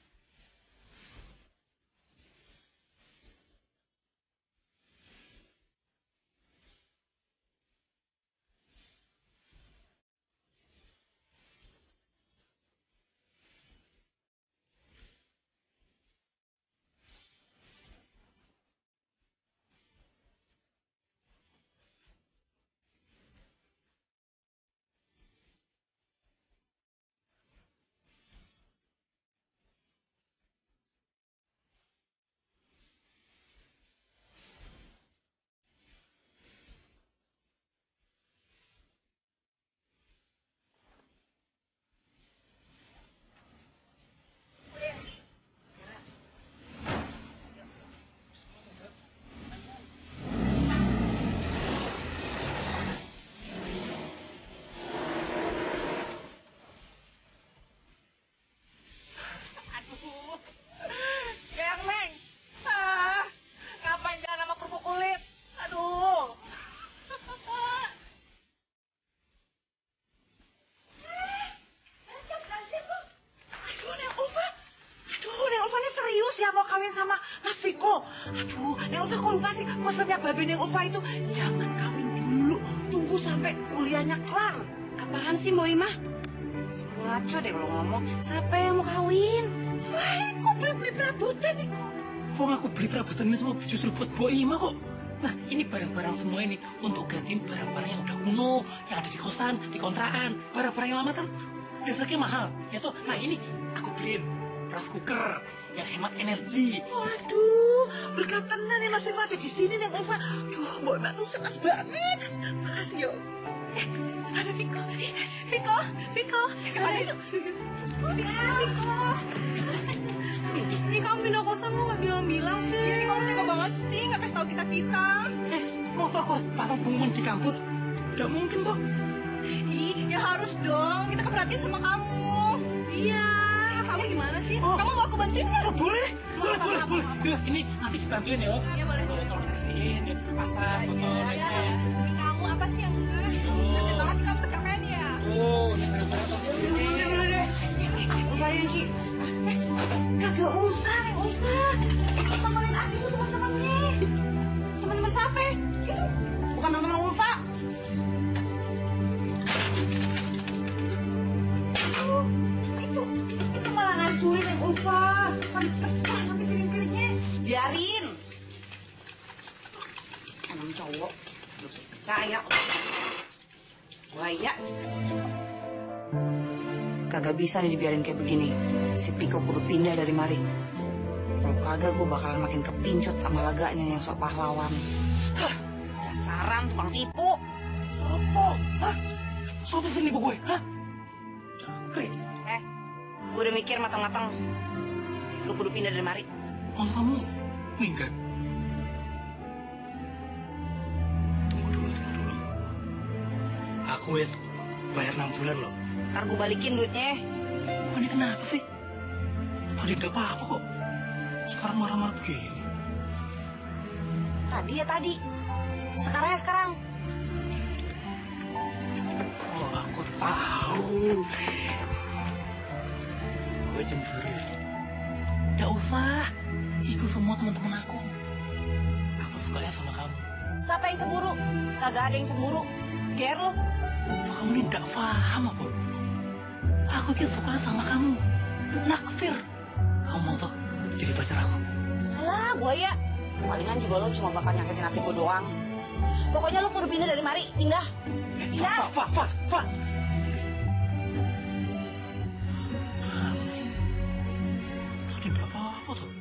Aduh, Neng Ulfa kok lupa sih, maksudnya babe Neng Ulfa itu jangan kawin dulu, tunggu sampai kuliahnya kelar. Apaan sih Mbok Imah? Ngaco deh kalau ngomong. Siapa yang mau kawin? Wah, kok beli-beli perabotan nih? Kok aku beli perabotan ini semua justru buat Bu Ima kok? Nah, ini barang-barang semua ini untuk gantiin barang-barang yang udah kuno, yang ada di kosan, di kontrakan. Barang-barang yang lama kan listriknya mahal, ya toh. Nah, ini aku beliin rice cooker yang hemat energi. Waduh, berkat tenan nih Mas Viko ada di sini Neng Ulfa. Duh, Mbok Ima tuh senang banget. Makasih yo. Eh, ada Viko. Eh, Viko, Viko. Ada itu. Viko, Viko. Ini kamu pindah kosan lu gak bilang-bilang sih. Ini kamu tega banget sih, gak kasih tau kita-kita. Eh, mau tau kok pasang pengumuman di kampus? Gak mungkin tuh. Ih, ya harus dong. Kita keperhatian sama kamu. Iya. Kamu gimana sih? Oh. Kamu mau aku bantuin nggak? Oh, boleh, boleh, boleh, boleh. Yuk, ini nanti dibantuin ya. Iya, boleh. Boleh, kalau bersihin, ya, pasang, foto, lecet. Si kamu apa sih yang enggak? Kasian banget sih kamu kecapean ya. Oh, ini barang-barang. Udah, udah, udah. Usahain sih. Eh, kagak usah, Neng Ulfa. Temenin aja tuh teman-temannya. Teman-teman siapa? Itu bukan teman-teman Ulfa. Oh, itu, itu malah ngancurin Neng Ulfa. Kan pecah nanti piring-piringnya. Biarin. Emang cowok, lu percaya. Buaya. Kagak bisa nih dibiarin kayak begini. Si Piko kudu pindah dari mari. Kalau kagak gue bakalan makin kepincut sama laganya yang sok pahlawan. Hah, dasaran tukang tipu. Sopo? Hah? Sopo sih nipu gue? Hah? Jangkrik. Eh, gue udah mikir matang-matang. Lu kudu pindah dari mari. Maksud kamu minggat? Tunggu dulu, tunggu dulu. Aku wes bayar enam bulan loh. Ntar gue balikin duitnya. Oh, ini kenapa sih? Tadi gak apa-apa kok. Sekarang marah-marah begini. Tadi ya tadi. Sekarang ya sekarang. Oh, aku tahu. Gue cemburu. Gak usah. Ikut semua teman-teman aku. Aku suka ya sama kamu. Siapa yang cemburu? Kagak ada yang cemburu. Ger lo. Kamu ini gak paham apa? Aku kira suka sama kamu. Naksir. Kamu mau tuh jadi pacar aku? Alah, buaya. Palingan juga lo cuma bakal nyakitin hati gue doang. Pokoknya lo kudu pindah dari mari. Pindah. Pindah. Fah, Fah, Fah, Fah. Tadi berapa apa tuh?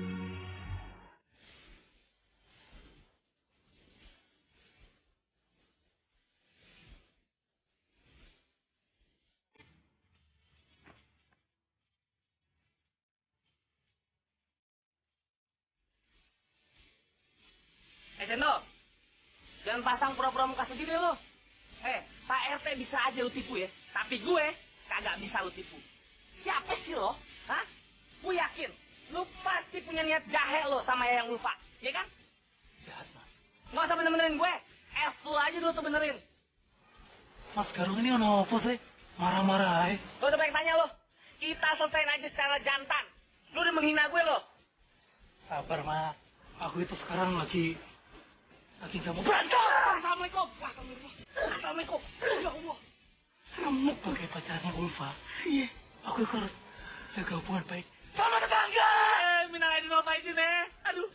Eh, Cendol, jangan pasang pura-pura muka sendiri lo. Eh, Pak R T bisa aja lu tipu ya, tapi gue kagak bisa lu tipu. Siapa sih lo? Hah? Gue yakin, lu pasti punya niat jahe lo sama Yayang Ulfa, ya kan? Jahat, Mas. Nggak usah bener-benerin gue, es lu aja dulu tuh benerin. Mas, Garung ini ono apa sih? Marah-marah, eh. Gak usah banyak tanya lo, kita selesain aja secara jantan. Lu udah menghina gue lo. Sabar, Mas. Aku itu sekarang lagi... lagi gak mau berantem. Assalamualaikum. Assalamualaikum. Ya Allah. Kamu sebagai pacarnya Ulfa. Iya. Aku harus jaga hubungan baik sama tetangga. Eh, minal aidin wal faizin, eh. Aduh.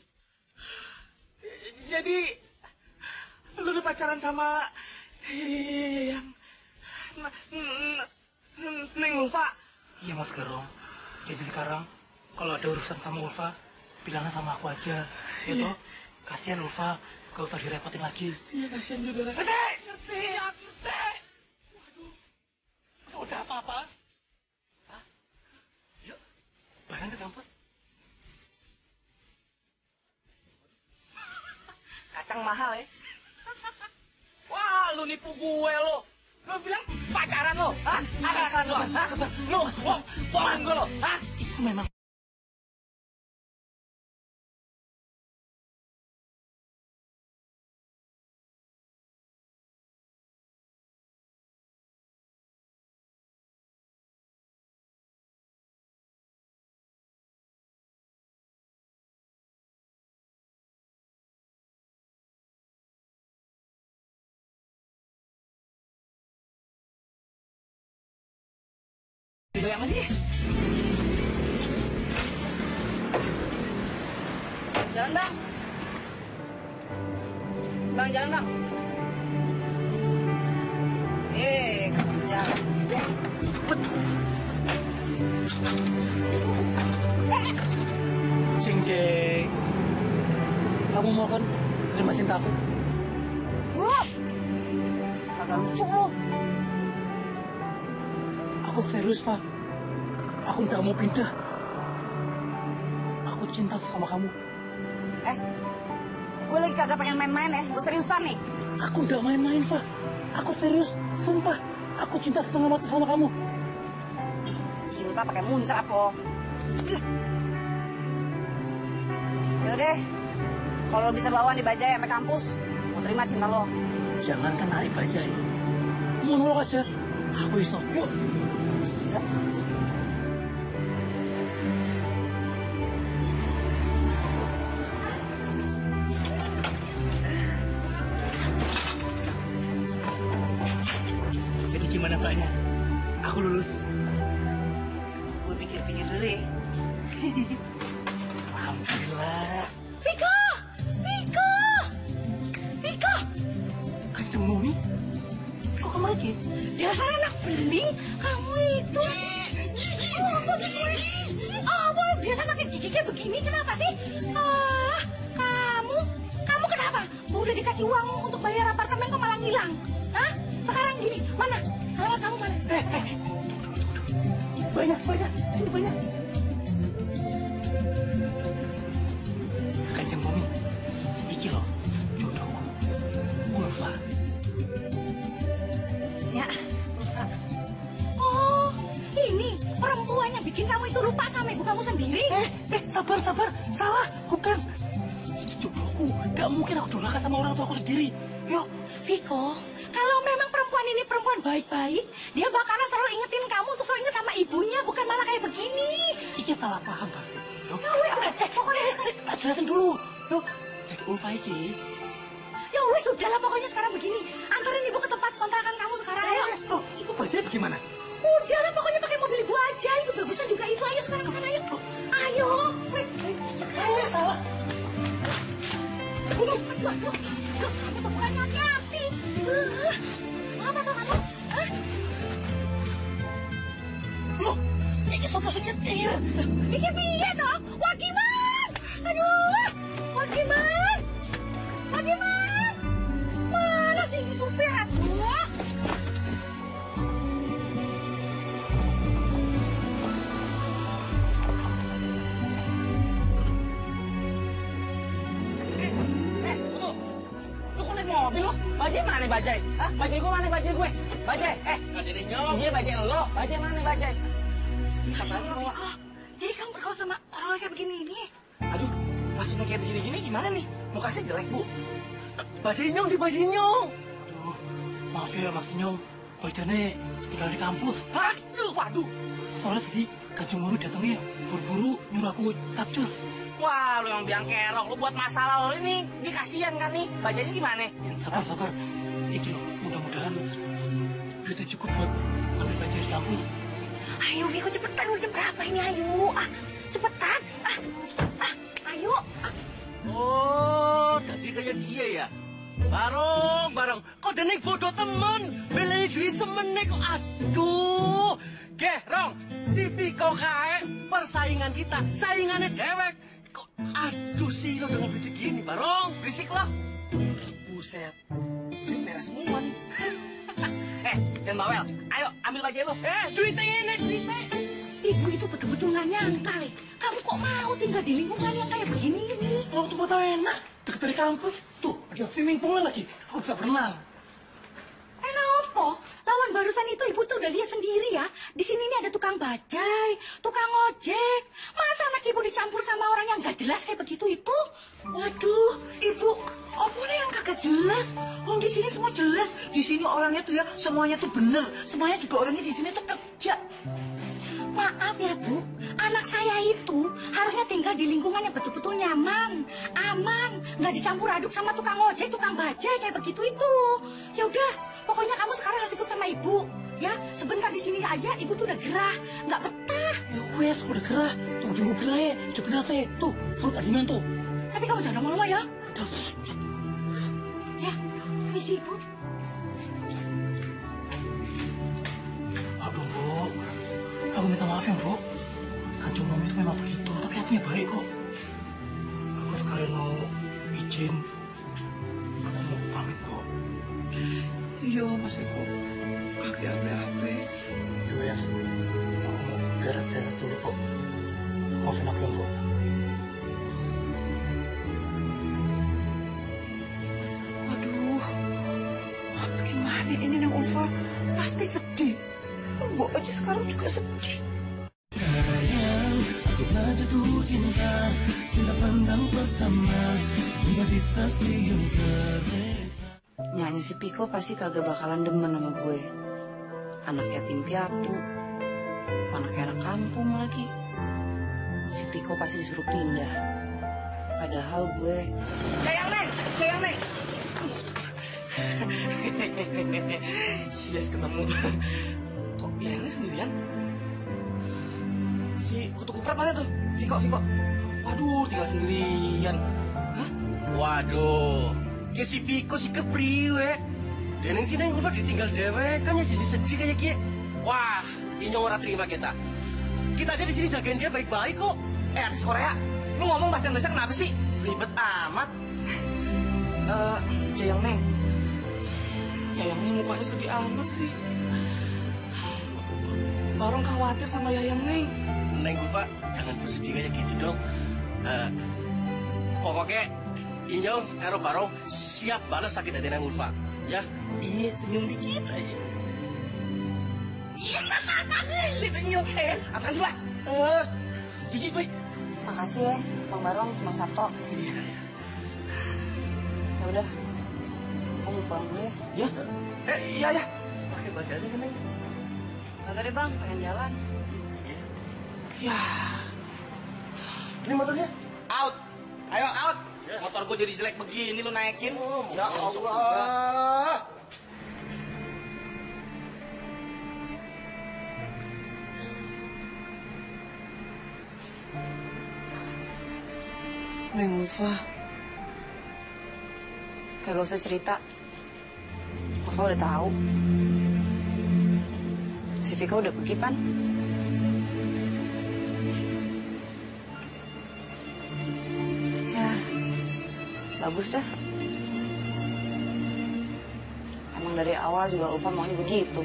Jadi, lu udah pacaran sama yang Neng Ulfa? Iya, Mas Garong. Jadi sekarang kalau ada urusan sama Ulfa, bilangnya sama aku aja. Ya toh, kasihan Ulfa, gak usah direpotin lagi. Iya, kasihan juga. Ngerti, ngerti, ngerti. Waduh, gak udah apa-apa. Hah? Yuk, barang ke kampus. Kacang mahal ya. Wah, lu nipu gue lo. Lu bilang pacaran lo, hah? Akal-akalan lo, hah? Lu, bohong, bohongin gue lo, hah? Itu memang Bayang aja ya. Jalan, Bang. Bang, jalan, Bang. Eh, jalan. Cing Cing. Kamu mau kan terima cintaku? Wah, kagak lucu lo. Aku serius, Pak. Aku nggak mau pindah. Aku cinta sama kamu. Eh, gue lagi kagak pengen main-main ya. Gue seriusan nih. Aku nggak main-main, Pak. Aku serius, sumpah. Aku cinta setengah mati sama kamu. Cinta pakai muncrat lo. Yaudah, kalau bisa bawa di Bajai sampai kampus, mau terima cinta lo. Jangankan naik bajai. Monolog aja. Aku iso. Yuk. Ya. Jadi gimana Mbaknya? Aku lulus. Gue pikir-pikir dulu ya. Alhamdulillah. Viko! Viko! Viko! Dasar anak beling, kamu itu. Oh, oh, oh, biasa pakai gigi kayak begini, kenapa sih? Ah, kamu, kamu kenapa? Udah dikasih uang untuk bayar apartemen kok malah ngilang? Hah? Sekarang gini, mana? Alamat kamu mana? Eh, eh, banyak, banyak, sini banyak. Kanjeng Mami, iki loh, jodohku, Ulfa. Ya, oh, ini perempuan yang bikin kamu itu lupa sama ibu kamu sendiri. Eh, eh, sabar, sabar, salah, bukan. Iki jodohku, gak mungkin aku durhaka sama orang tua aku sendiri. Yuk, Viko, kalau memang perempuan ini perempuan baik-baik, dia bakalan selalu ingetin kamu untuk selalu inget sama ibunya, bukan malah kayak begini. iki salah paham pasti. Yuk, Ya wes, eh, pokoknya tak jelasin dulu. Yuk, jadi Ulfa iki. ya wes sudah lah pokoknya sekarang begini. Antarin ibu ke tempat kontrakan kamu sekarang. Ayo. Oh, itu bajanya bagaimana? Udah lah pokoknya pakai mobil ibu aja. Itu bagusan juga itu. Ayo sekarang ke sana ayo. Ayo. Wes. Ayo salah. Aduh, aduh, aduh. Aduh, kamu tuh bukan hati-hati. Uh, apa tuh kamu? Hah? Loh, iki sopo sing nyetir? Iki piye toh? Wagiman. Aduh. Wagiman. Wagiman. Mana sih ini supir? Aduh. Mobil lo, bajai mana bajai? Hah? Bajai gue mana bajai gue? Bajai, eh, Bajai nyong. iya bajai lo, bajai mana bajai? Oh, jadi kamu bergaul sama orang kayak begini ini? Aduh, maksudnya kayak begini-gini gimana nih? Mukanya jelek bu. Bajai nyong di bajai nyong. Aduh, maaf ya Mas Nyong, bajanya tinggal di kampus. Aduh, waduh. Soalnya tadi Kanjeng Guru datangnya buru-buru nyuruh aku tapcus. Wah, lu yang biang kerok, lu buat masalah lo ini. Dia kasihan kan nih, bajanya gimana? Sabar, sabar. Iki loh, mudah-mudahan duitnya cukup buat ambil bajai di kampus. Ayo Viko cepetan, udah jam berapa ini? Ayo, ah, cepetan, ah, ah, ayo. Ah. Oh, jadi kayak dia ya? Barong, barong. Kok denek bodoh temen? Beli duit semenek kok. Aduh. Geh, Rong. Si Viko kae persaingan kita. Saingannya dewek. Kok aduh sih lo dengan berisik gini, Barong. Berisik lo. Buset. Duit merah semua nih. Eh, jangan bawel. Ayo, ambil bajai lo. Eh, duitnya ini, duitnya. Ibu itu betul-betul nggak nyangka, Le. Kamu kok mau tinggal di lingkungan yang kayak begini ini? Kalau tempat enak, dekat dari kampus. Tuh, ada swimming pool lagi. Aku bisa berenang. Enak apa? Lawan barusan itu ibu tuh udah lihat sendiri ya. Di sini nih ada tukang bajai, tukang ojek. Masa anak ibu dicampur sama orang yang nggak jelas kayak begitu itu? Waduh, ibu, apa nih yang kagak jelas? Oh, di sini semua jelas. Di sini orangnya tuh ya, semuanya tuh bener. Semuanya juga orangnya di sini tuh kerja. Maaf ya Bu, anak saya itu harusnya tinggal di lingkungan yang betul-betul nyaman, aman, nggak dicampur aduk sama tukang ojek, tukang bajai kayak begitu itu. Ya udah, pokoknya kamu sekarang harus ikut sama ibu, ya. Sebentar di sini aja, ibu tuh udah gerah, nggak betah. Ya wes, aku udah gerah. Tunggu di mobil aja, udah benar saya. Tuh, perut adiman tuh. Tapi kamu jangan lama-lama ya. Udah. Ya, misi ibu. Aduh, Bu. Aku minta maaf ya, Bu. Kanjeng Mami itu memang begitu, tapi hatinya baik kok. Aku sekalian mau izin. Aku mau pamit kok. Iya, Mas Eko. Kagak apa-apa. Ya wes, aku mau beres-beres dulu kok. Maafin aku ya, Bu. Aduh, gimana ini Neng Ulfa? Pasti sedih. Mbok aja sekarang juga sedih. Sayang, aku pernah jatuh cinta, cinta pandang pertama, hingga di stasiun kereta. Nyanyi si Piko pasti kagak bakalan demen sama gue. Anak yatim piatu, anak anak kampung lagi. Si Piko pasti disuruh pindah. Padahal gue... Sayang Neng, sayang Neng. Yes, ketemu. Kok bilangnya sendirian? Si kutu kupret mana tuh? Viko, Viko. Waduh, tinggal sendirian. Hah? Waduh, ke si Viko si kepriwe. Deneng sini Ulfa ditinggal dewek kan ya jadi sedih kayak gini. Wah, ini orang terima kita. Kita aja di sini jagain dia baik-baik kok. Eh, artis Korea, lu ngomong bahasa Indonesia kenapa sih? Ribet amat. Eh, uh, Yayang Neng. Yayang Neng mukanya sedih amat sih. Barong khawatir sama Yayang Neng. Neng Ulfa, jangan bersedih kayak gitu dong. Uh, pokoknya Inyong, Ero Barong siap balas sakit hati Neng Ulfa, ya? Iya, senyum dikit aja. Lihat senyum, eh, apaan sih, Pak? Eh, gigi gue. Makasih ya, Bang Barong, Bang Sabto. Iya, iya. Ya udah, aku mau pulang dulu ya. Ya? Eh, iya, ya. Pakai baju aja kan, Neng? Gak deh Bang, pengen jalan. Ya. Ini motornya? Out. Ayo, out. Ya. Motor gue jadi jelek begini lu naikin. Oh, ya Allah. Neng Ulfa. Kagak usah cerita. Ulfa udah tahu. Si Vika udah pergi, Pan. Ya, bagus dah. Emang dari awal juga Ulfa maunya begitu.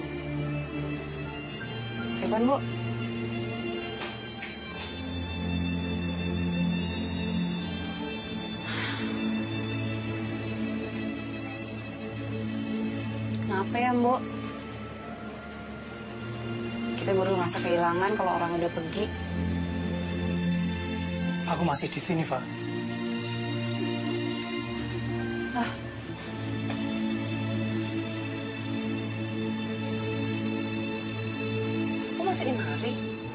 Oke, Pan, Bu? Kenapa ya, Mbok? Kita baru merasa kehilangan kalau orang udah pergi. Aku masih di sini, Fa. Lah. Kok masih di mari?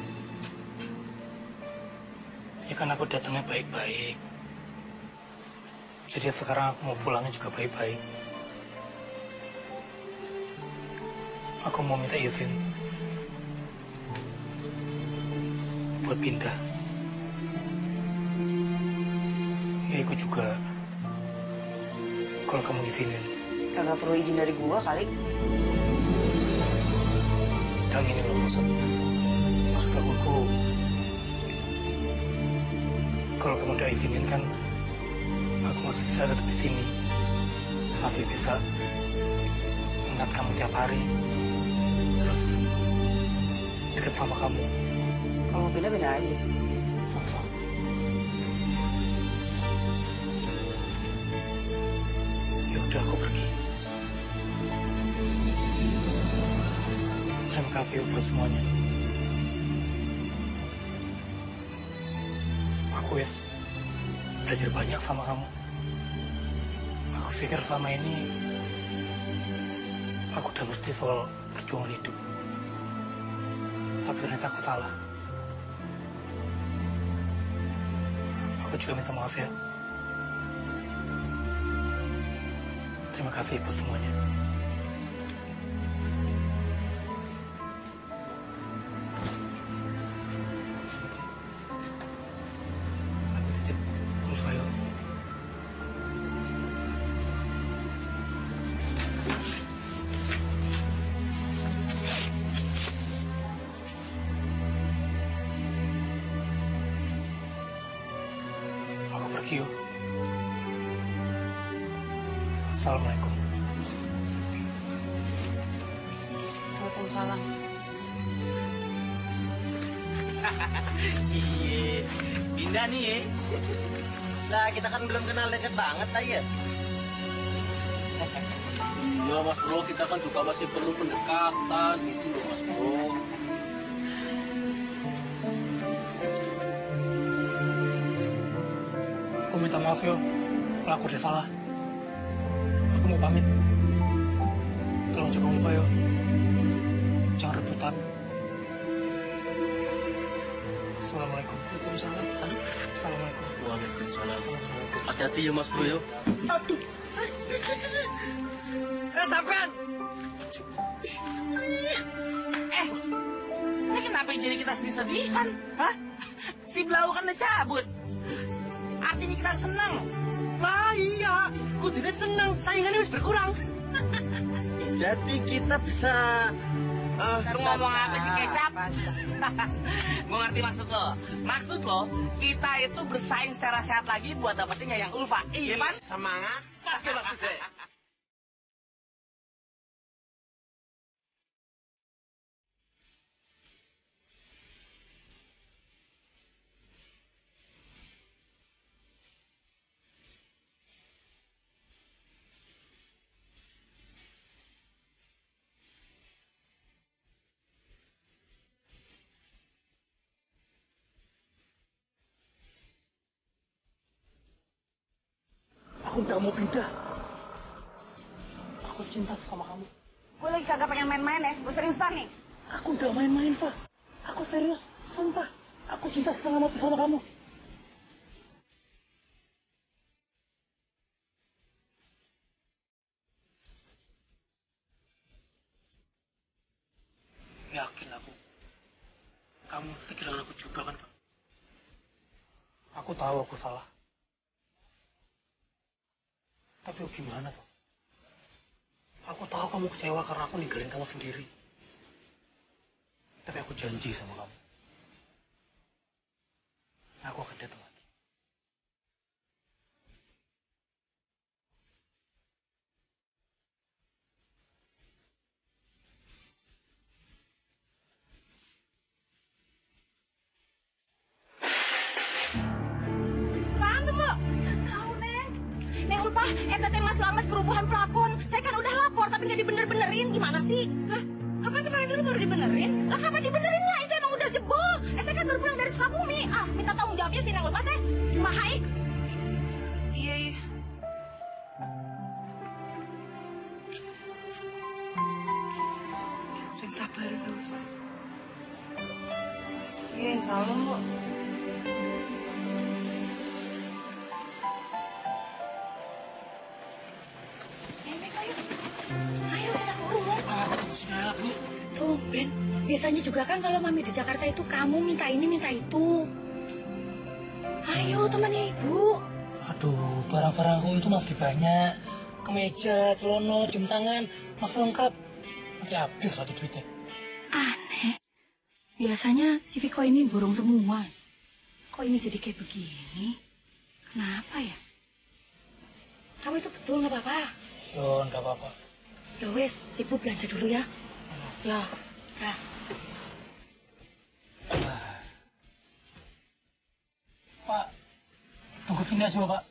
Ya kan aku datangnya baik-baik. Jadi sekarang aku mau pulangnya juga baik-baik. Aku mau minta izin buat pindah. Ya ikut juga kalau kamu izinin. Kagak perlu izin dari gua kali. Dan ini loh maksud, maksud aku, aku kalau kamu udah izinin kan, aku masih bisa tetap di sini, masih bisa ingat kamu tiap hari. Terus deket sama kamu. Kalau mau pindah-pindah aja. Sama. Ya udah, aku pergi. Terima kasih buat semuanya. Aku ya belajar banyak sama kamu. Aku pikir selama ini aku udah ngerti soal perjuangan hidup. Tapi ternyata aku salah. Aku juga minta maaf ya. Terima kasih buat semuanya. Aku titip Ulfa yuk. Aku pergi yuk. Assalamualaikum. Waalaikumsalam. Cie, pindah nih ya. Lah kita kan belum kenal deket banget lah ya. Ya Mas Bro, kita kan juga masih perlu pendekatan gitu loh Mas Bro. Aku minta maaf yo, kalau aku udah salah. Aku mau pamit. Tolong jaga Ulfa yo. Jangan rebutan. Assalamualaikum. Waalaikumsalam. Aduh. Assalamualaikum. Waalaikumsalam. Hati-hati ya Mas Bro yo. Aduh. Eh, sampean. Eh, ini kenapa jadi kita sedih-sedihan? Hah? Si Blau kan udah cabut. Artinya kita senang. Lah iya, ku tidak senang, saingannya harus berkurang. Jadi kita bisa... Uh, Lu ngomong apa sih, Kecap? Gue ngerti maksud lo. Maksud lo, kita itu bersaing secara sehat lagi buat dapetin yang Ulfa. Iya, Pan? Semangat. Pasti maksudnya. Aku nggak mau pindah. Aku cinta sama kamu. Gue lagi kagak pengen main-main ya, gue seriusan nih. Aku nggak main-main, Pak. Aku serius, sumpah. Aku cinta setengah mati sama kamu. Yakin aku. Kamu kehilangan aku juga kan, Pak? Aku tahu aku salah. Tapi gimana tuh? Aku tahu kamu kecewa karena aku ninggalin kamu sendiri. Tapi aku janji sama kamu. Aku akan datang lagi. Apaan tuh, Bu? Kau, Neng. Neng Ulfa, eta teh mas selamat kerubuhan plafon. Saya kan udah lapor, tapi nggak dibener-benerin. Gimana sih? Lah, kapan kemarin dulu baru dibenerin? Lah, kapan diberinnya? Itu emang udah jebol. Eta kan baru pulang dari Sukabumi. Ah, minta tanggung jawabnya sih, Neng Ulfa teh. Cuma hai. Iya, iya. Saya sabar dulu. Iya, salam, Bu. Tuh, Ben. Biasanya juga kan kalau Mami di Jakarta itu kamu minta ini, minta itu. Ayo, temannya Ibu. Aduh, barang-barangku itu masih banyak. Kemeja, celana, jam tangan, masih lengkap. Nanti habis lagi duitnya. Aneh. Biasanya si Viko ini burung semua. Kok ini jadi kayak begini? Kenapa ya? Kamu itu betul nggak apa-apa? Yo, nggak apa-apa. Ya wes, Ibu belanja dulu ya. Ya, ya. Pak, tunggu sini aja, Pak.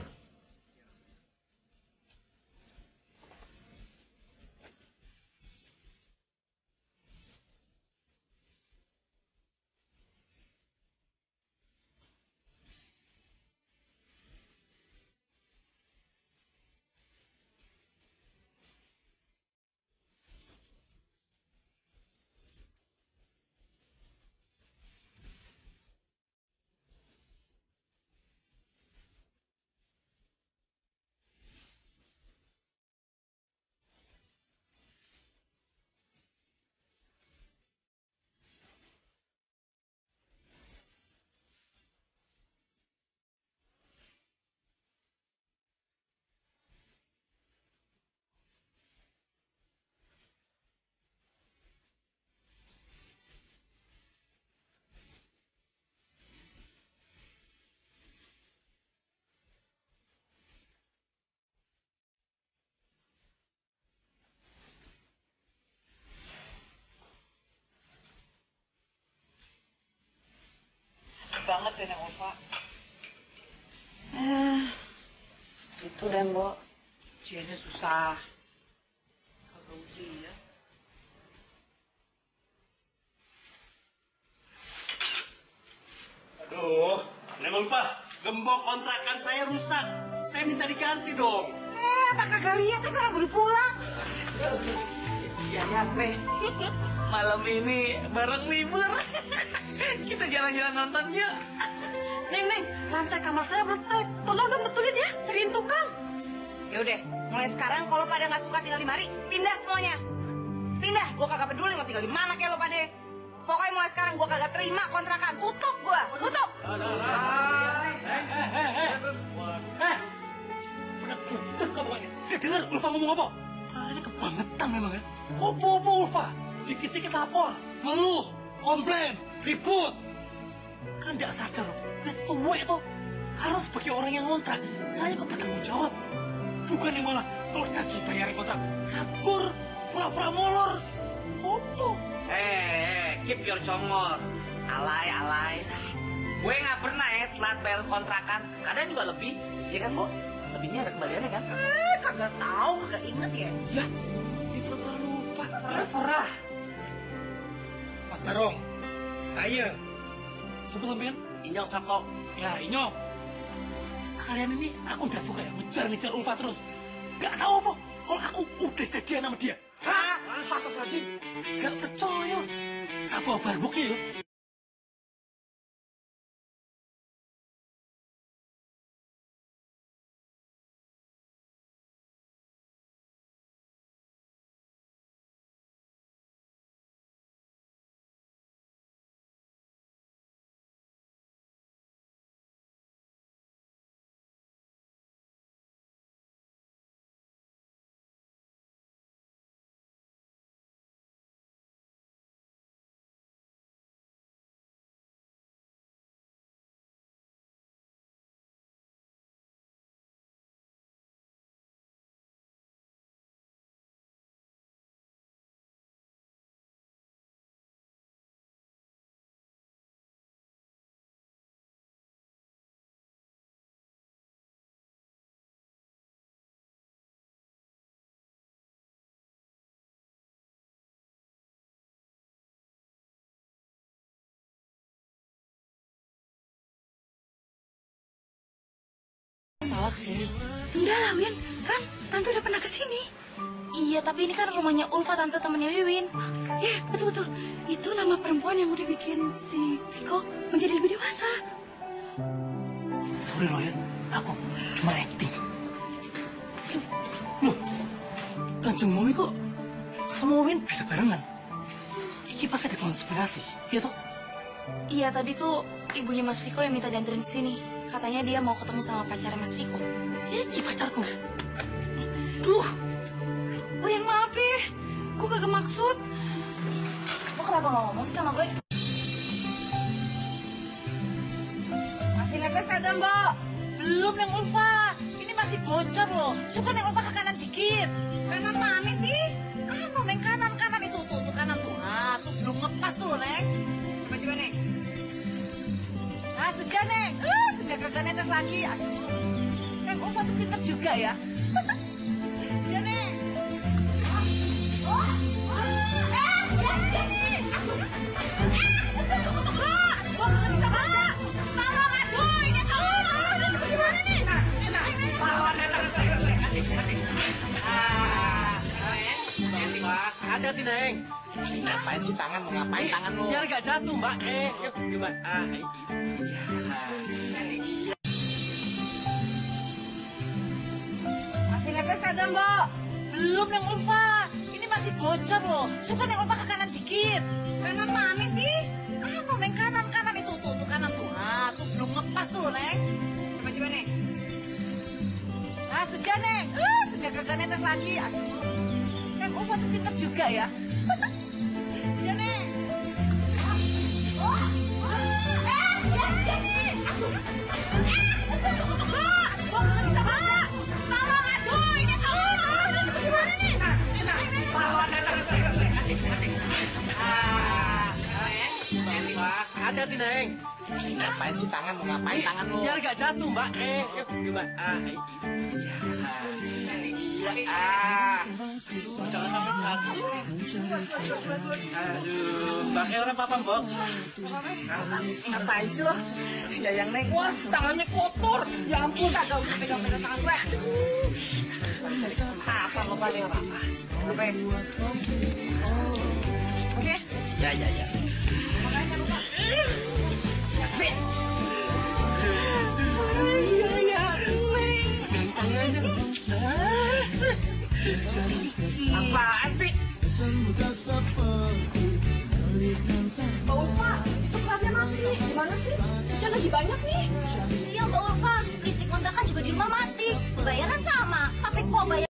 Banget ya, Neng Ulfa. Eh, gitu deh, Mbok. Ujiannya susah. Kagak uji ya. Aduh, Neng Ulfa, gembok kontrakan saya rusak. Saya minta diganti dong. Eh, apa kagak lihat tapi orang baru pulang. Iya, ya, Teh. Malam ini bareng libur. Kita jalan-jalan nonton yuk. Neng, Neng, lantai kamar saya betul. Tolong dong betulin ya, cariin tukang. Yaudah, mulai sekarang kalau pada nggak suka tinggal di mari, pindah semuanya. Pindah, gue kagak peduli mau tinggal di mana kayak lo pada. Pokoknya mulai sekarang gue kagak terima kontrakan. Tutup gue, tutup. Eh, udah tutup kamu. Dia dengar Ulfa ngomong apa? Ini kebangetan memang ya. Opo-opo Ulfa, dikit-dikit lapor, ngeluh, komplain, ribut. Kan nggak sadar, wis tua itu harus sebagai orang yang ngontrak. Saya kok bertanggung jawab. Bukan yang malah kalau tadi bayar kontrak, kabur, pura-pura molor. Opo? Eh, keep your congor. Alay, alay. Gue nggak pernah ya telat bayar kontrakan. Kadang juga lebih, ya kan, Bu? Lebihnya ada kembaliannya kan? Eh, kagak tahu, kagak inget ya. Ya, itu lupa. Terserah. Mas Barong, ayo. Sebelumnya, Inyong Sako. ya Inyong. Kalian ini aku udah suka ya, ngejar-ngejar Ulfa terus. Gak tahu apa, kalau aku udah jadian sama dia. Hah? Pasok lagi? Gak percaya. Aku obar bukti loh. Salah sih. Enggak lah, Win. Kan Tante udah pernah kesini. Iya, tapi ini kan rumahnya Ulfa, Tante temennya Wiwin. Ya, betul-betul. Itu nama perempuan yang udah bikin si Viko menjadi lebih dewasa. Sorry loh ya, aku cuma acting. Loh, Tanjung Momi kok sama Win bisa barengan? Iki pasti ada konspirasi, iya toh? Iya, tadi tuh ibunya Mas Viko yang minta dianterin sini. Katanya dia mau ketemu sama pacarnya Mas Viko. Iki pacarku. Duh, Win maaf ya. Gue kagak maksud. Lo kenapa gak ngomong sih sama gue? Masih netes kagak, Mbak? Belum yang Ulfa. Ini masih bocor loh. Coba yang Ulfa ke kanan dikit. Kanan mana sih? Anu, Neng, kanan-kanan itu. Tuh, tuh kanan tuh. Nah, tuh belum ngepas tuh, Neng. Coba-coba, Neng. Nah, segan, Neng. Uh, sejak kagak netes lagi. Aduh. Neng, Ulfa tuh pinter juga ya. Ya, Neng. Oh, oh. Eh, ya, Neng. Aduh. Eh, tunggu, tunggu, tunggu. Gue nggak bisa, Mbak. Tolong, aduh. Ini tolong. Aduh, gimana nih? Nah, nah. Lawan, datang. Adik, adik. Ah, Mbak, hati-hati, Neng. Ngapain sih tangan? Mau ngapain tangan lu? Biar gak jatuh, Mbak. Eh, yuk, yuk, Mbak. Ah, iya. Masih netes kagak, Mbak? Belum yang Ulfa. Ini masih bocor loh. Coba yang Ulfa ke kanan dikit. Kanan mana sih? Anu, Neng, kanan-kanan itu. Tuh, tuh kanan tuh. Nah, tuh belum ngepas tuh, Neng. Coba-coba, Neng. Nah, segan, Neng. Uh, sejak kagak netes lagi. Aduh. Neng, Ulfa tuh pinter juga ya. Ya, Neng. Oh, oh. Eh, ya, ya, Neng. Aduh. Eh, tunggu, tunggu, Mbak. Gue nggak bisa, Mbak. Tolong, aduh. Ini tolong. Aduh, gimana nih? Nah, nah. Lawan, datang. Adik, adik. Ah, Mbak, hati-hati, Neng. Ngapain sih tangan? Mau ngapain tangan lu? Biar gak jatuh, Mbak. Eh, yuk, yuk, Mbak. Ah, iya. Ah, Jangan sampai jatuh. Aduh, Mbak, kayak orang apa, Mbak? ngapain sih lo? Ya yang Neng, wah tangannya kotor. Ya ampun, kagak usah pegang-pegang tangan gue. Apa lo paling apa-apa? Lupa. Oke? Ya, ya, ya. Makanya lupa. Fit. Iya, ya, Neng. Tangannya. Apaan sih? Pak Ulfa, itu kerapnya mati. Gimana sih? Hujan lagi banyak nih.